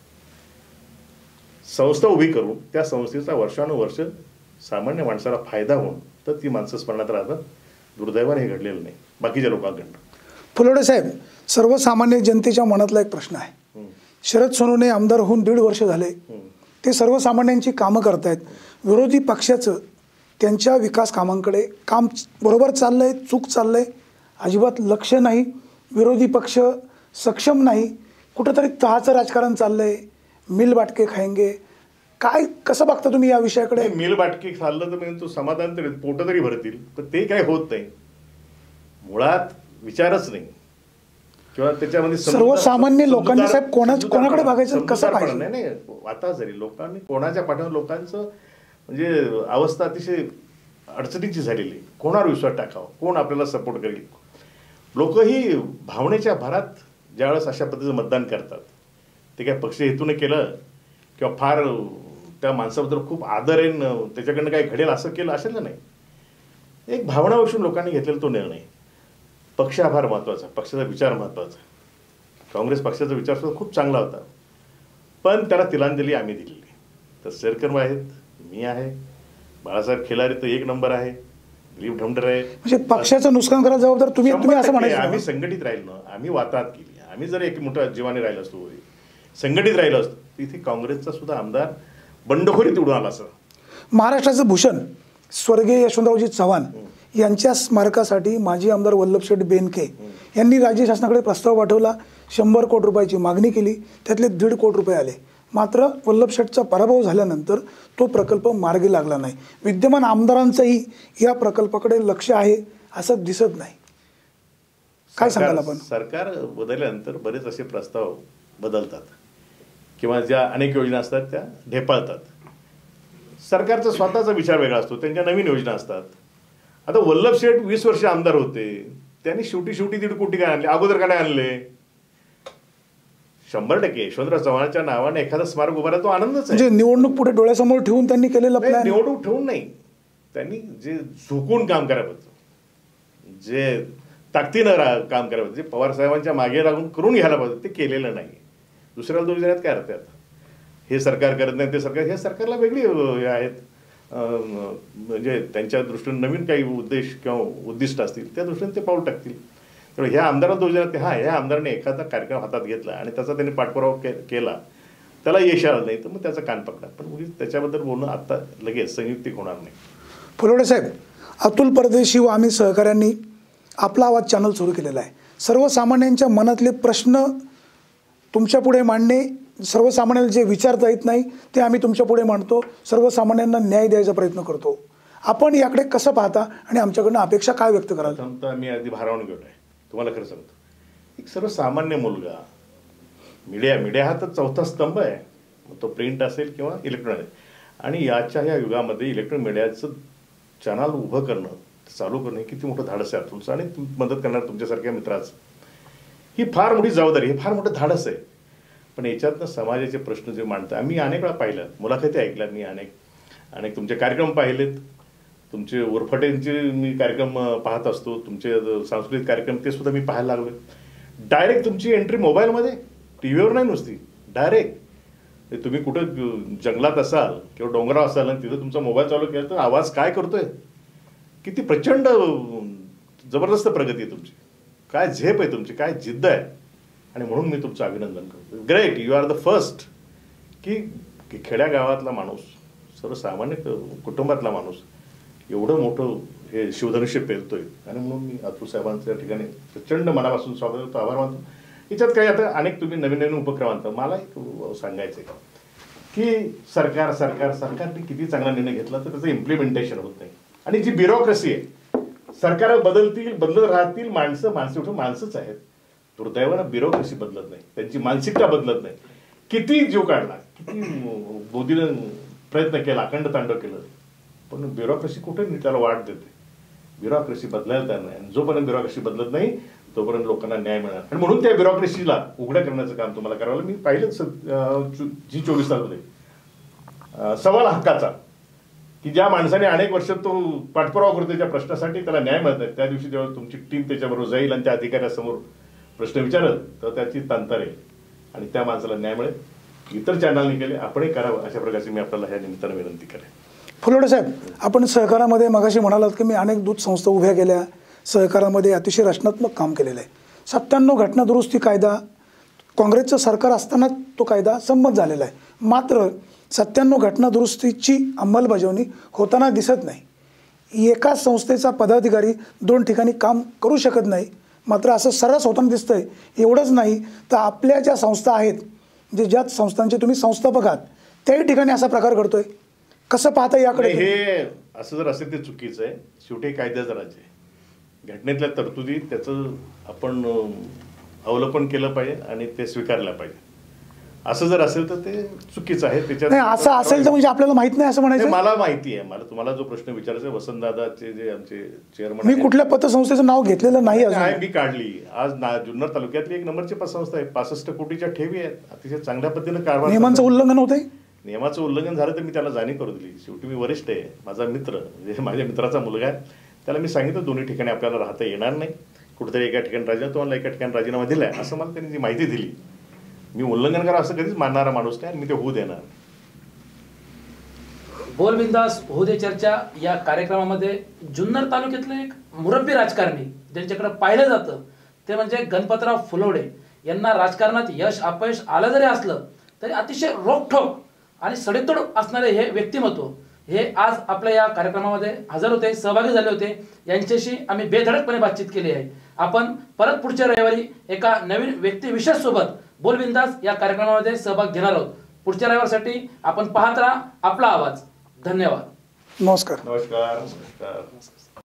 संस्था उभी करून त्या संस्थेचा वर्षानुवर्ष सामान्य माणसाला फायदा होऊन तर ती माणसं स्मरणात राहतात. दुर्दैवाने हे घडलेलं नाही बाकीच्या लोकांकडनं. फुलोडे साहेब, सर्वसामान्य जनतेच्या मनातला एक प्रश्न आहे. शरद सोनवणे आमदार होऊन 1.5 वर्ष झाले, ते सर्वसामान्यांची कामं करतायत. विरोधी पक्षाचं त्यांच्या विकास कामांकडे काम बरोबर चाललंय, चूक चाललंय, अजिबात लक्ष नाही. विरोधी पक्ष सक्षम नाही, कुठंतरी तहाचं राजकारण चाललंय, मिल बाटके खाएंगे. काय कसं बघता तुम्ही या विषयाकडे? मिल बाटके खाल्लं तर तो समाधान तरी पोट तरी भरतील, पण ते काय होत नाही. मुळात विचारच नाही किंवा त्याच्यामध्ये सर्वसामान्य लोकांनी साहेब कोणाकडे बघायचं कसं पाहिजे? नाही आता जरी लोकांनी कोणाच्या पाठीवर लोकांचं म्हणजे अवस्था अतिशय अडचणीची झालेली, कोणावर विश्वास टाकावा, कोण आपल्याला सपोर्ट करेल. लोक ही भावनेच्या भरात ज्यावेळेस अशा पद्धतीचं मतदान करतात, ते काय पक्ष हेतूने केलं किंवा फार त्या माणसाबद्दल खूप आदर आहे, त्याच्याकडनं काय घडेल असं केलं असेल नाही. एक भावनावरून लोकांनी घेतलेला तो निर्णय. पक्ष फार महत्त्वाचा, पक्षाचा विचार महत्त्वाचा. काँग्रेस पक्षाचा विचार सुद्धा खूप चांगला होता, पण त्याला तिलांजली आम्ही दिलेली. तर शेरकर आहेत, मी आहे, बाळासाहेब खिलारे तर 1 नंबर आहे, दिलीप ढमढर आहे. म्हणजे पक्षाचं नुकसान करायला जबाबदार तुम्ही असं म्हणायचं? आम्ही संघटित राहिलो ना, आम्ही वाताहत केली. आम्ही जर एक मोठ्या जीवाने राहिलो असतो, संघटित राहिलो असतो, तिथे काँग्रेसचा सुद्धा आमदार बंडखोरीत उडून आला असं. महाराष्ट्राचं भूषण स्वर्गीय यशवंतरावजी चव्हाण यांच्या स्मारकासाठी माजी आमदार वल्लभशेठ बेनके यांनी राज्य शासनाकडे प्रस्ताव पाठवला. 100 कोटी रुपयाची मागणी केली, त्यातले 1.5 कोटी रुपये आले. मात्र वल्लभशेठचा पराभव झाल्यानंतर तो प्रकल्प मार्गी लागला नाही. विद्यमान आमदारांचंही या प्रकल्पाकडे लक्ष आहे असं दिसत नाही. काय सांगाल आपण? सरकार बदलल्यानंतर बरेच असे प्रस्ताव बदलतात किंवा ज्या अनेक योजना असतात त्या ढेपाळतात. सरकारचा स्वतःचा विचार वेगळा असतो, त्यांच्या नवीन योजना असतात. आता वल्लभशेठ 20 वर्ष आमदार होते, त्यांनी शेवटी 1.5 कोटी काय आणले, अगोदर काय आणले? 100% यशवंतराव चव्हाणांच्या नावाने एखादा स्मारक उभारा, तो आनंदच आहे. म्हणजे निवडणूक पुढे डोळ्यासमोर ठेवून त्यांनी केलेलं प्लॅन. निवडणूक ठेवून नाही, त्यांनी जे झुकून काम करावं, जे ताकदीनं काम करावं, जे पवार साहेबांच्या मागे लागून करून घ्यायला पाहिजे, ते केलेलं नाही. दुसऱ्याला दोष देण्यात काय अर्थ आहे? हे सरकार करत नाही, ते सरकार, हे सरकारला वेगळी हे आहेत, म्हणजे त्यांच्या दृष्टीने नवीन काही उद्देश किंवा उद्दिष्ट असतील त्या दृष्टीने ते पाऊल टाकतील. त्यामुळे ह्या आमदाराला दोष देण्यात, हां ह्या आमदाराने एखादा कार्यक्रम हातात घेतला आणि त्याचा त्यांनी पाठपुरावा केला, त्याला यश आलं नाही तर मग त्याचा कान पकडा, पण त्याच्याबद्दल बोलणं आता लगेच संयुक्तिक होणार नाही. फुलोडे साहेब, अतुल परदेशी व आम्ही सहकाऱ्यांनी आपला आवाज चॅनल सुरू केलेला आहे. सर्वसामान्यांच्या मनातले प्रश्न तुमच्या पुढे मांडणे, सर्वसामान्यांना जे विचारता येत नाही ते आम्ही तुमच्या पुढे मांडतो, सर्वसामान्यांना न्याय द्यायचा प्रयत्न करतो. आपण याकडे कसं पाहता आणि आमच्याकडनं अपेक्षा काय व्यक्त कराल? मी अगदी भारावून गेलो आहे, तुम्हाला खरं सांगतो. एक सर्वसामान्य मुलगा, मीडिया हा तर 4था स्तंभ आहे, तो प्रिंट असेल किंवा इलेक्ट्रॉनिक, आणि याच्या ह्या युगामध्ये इलेक्ट्रॉनिक मीडियाचं चॅनल उभं करणं, चालू करणं हे किती मोठं धाडस आहे तुमचं आणि मदत करणार तुमच्यासारख्या मित्राचं. ही फार मोठी जबाबदारी, हे फार मोठं धाडस आहे. पण याच्यातनं समाजाचे प्रश्न जे मांडतात, आम्ही अनेक वेळा पाहिलं, मुलाखती ऐकल्या, मी अनेक तुमचे कार्यक्रम पाहिलेत, तुमचे उरफाटेंचे मी कार्यक्रम पाहत असतो, तुमचे सांस्कृतिक कार्यक्रम ते सुद्धा मी पाहायला लागलो. डायरेक्ट तुमची एंट्री मोबाईलमध्ये, टी व्हीवर नाही नुसती, डायरेक्ट तुम्ही कुठं जंगलात असाल किंवा डोंगरावर असाल आणि तिथं तुमचा मोबाईल चालू केला तर आवाज काय करतोय, किती प्रचंड जबरदस्त प्रगती आहे तुमची, काय झेप आहे तुमची, काय जिद्द आहे. आणि म्हणून मी तुमचं अभिनंदन करतो. Great, you are the first की खेड्यागावातला माणूस, सर्वसामान्य कुटुंबातला माणूस एवढं मोठं हे शिवधनुष्य पेलतोय. आणि म्हणून मी अतुल साहेबांच्या ठिकाणी प्रचंड मनापासून स्वागत करतो, आभार मानतो. याच्यात काही आता अनेक तुम्ही नवीन उपक्रम आणता. मला एक सांगायचं आहे की सरकारने किती चांगला निर्णय घेतला तर त्याचं इम्प्लिमेंटेशन होत नाही. आणि जी ब्युरोक्रेसी आहे, सरकार बदलत राहतील, माणसं उठून माणसंच आहेत. दुर्दैवानं ब्युरोक्रेसी बदलत नाही, त्यांची मानसिकता बदलत नाही. किती जीव काढला, किती मोदीनं प्रयत्न केला, अखंड तांडव केलं, पण ब्युरोक्रेसी कुठे त्याला वाट देते. ब्युरोक्रेसी बदलायला तयार नाही, आणि जोपर्यंत ब्युरोक्रेसी बदलत नाही तोपर्यंत लोकांना न्याय मिळणार. आणि म्हणून त्या ब्युरोक्रेसीला उघड्या करण्याचं काम तुम्हाला करावं. मी पाहिलं G24 मध्ये सवाल हक्काचा, की ज्या माणसाने अनेक वर्ष तो पाठपुरावा करतो त्या प्रश्नासाठी त्याला न्याय मिळत नाही, त्या दिवशी जेव्हा तुमची टीम त्याच्याबरोबर जाईल आणि त्या अधिकाऱ्यासमोर प्रश्न विचारल तर त्याची तांतर येईल आणि त्या माणसाला न्याय मिळेल. इतर चॅनलने केले, आपणही करावं अशा प्रकारची मी आपल्याला ह्या निमित्तानं विनंती करेन. फुलोडे साहेब, आपण सहकारामध्ये मगाशी म्हणालात की मी अनेक दूध संस्था उभ्या केल्या, सहकारामध्ये अतिशय रचनात्मक काम केलेलं आहे. 97 घटना दुरुस्ती कायदा काँग्रेसचं सरकार असताना तो कायदा संमत झालेला आहे, मात्र 97 घटना दुरुस्तीची अंमलबजावणी होताना दिसत नाही. एकाच संस्थेचा पदाधिकारी 2 ठिकाणी काम करू शकत नाही, मात्र असं सर्रास होताना दिसतंय. एवढंच नाही तर आपल्या ज्या संस्था आहेत, जे ज्या संस्थांचे तुम्ही संस्थापक आहात, त्याही ठिकाणी असा प्रकार घडतोय. कसं पाहता याकडे? हे असं जर असेल ते चुकीचं आहे. शेवटी कायद्याचं राज्य आहे. घटनेतल्या तरतुदी त्याचं आपण अवलोकन केलं पाहिजे आणि ते स्वीकारलं पाहिजे. असं जर असेल तर ते चुकीचं आहे. त्याच्यात असं असेल तर म्हणजे आपल्याला माहित नाही असं म्हणायचं? मला माहिती आहे. मला तुम्हाला जो प्रश्न विचारायचा आहे, वसंतदादाचे जे आमचे चेअरमन, मी कुठल्या पतसंस्थेचं नाव घेतलेलं नाही अजून. मी काढली. आज जुन्नर तालुक्यातली 1 नंबरची पतसंस्था आहे. 65 कोटीच्या ठेवी आहेत. अतिशय चांगल्या पद्धतीनं कारभार. नियमांचं उल्लंघन होतंय? नियमाचं उल्लंघन झालं तर मी त्याला जाणीव करू दिली. शेवटी मी वरिष्ठ आहे, माझा मित्र, म्हणजे माझ्या मित्राचा मुलगा आहे, त्याला मी सांगितलं दोन्ही ठिकाणी आपल्याला राहता येणार नाही, कुठेतरी एका ठिकाणी राजीनामा, तुम्हाला एका ठिकाणी राजीनामा दिलाय असं मला त्यांनी जी माहिती दिली. मी उल्लंघन करा असं कधीच मानणारा माणूस नाही, मी ते होऊ देणार. बोल बिंदास होऊ दे चर्चा या कार्यक्रमामध्ये जुन्नर तालुक्यातले एक मुरब्बी राजकारणी ज्यांच्याकडे पाहिलं जातं ते म्हणजे गणपतराव फुलोडे यांना राजकारणात यश अपयश आलं जरी असलं तरी अतिशय रोखठोक आणि सडेतोड असणारे हे व्यक्तिमत्व हे आज आपल्या या कार्यक्रमामध्ये हजर होते, सहभागी झाले होते. यांच्याशी आम्ही बेधडकपणे बातचीत केली आहे. आपण परत पुढच्या रविवारी एका नवीन व्यक्तिविशेष सोबत बोल बिंदास या कार्यक्रमामध्ये सहभाग घेणार आहोत. पुढच्या रविवारसाठी आपण पाहत राहा आपला आवाज. धन्यवाद. नमस्कार. नमस्कार.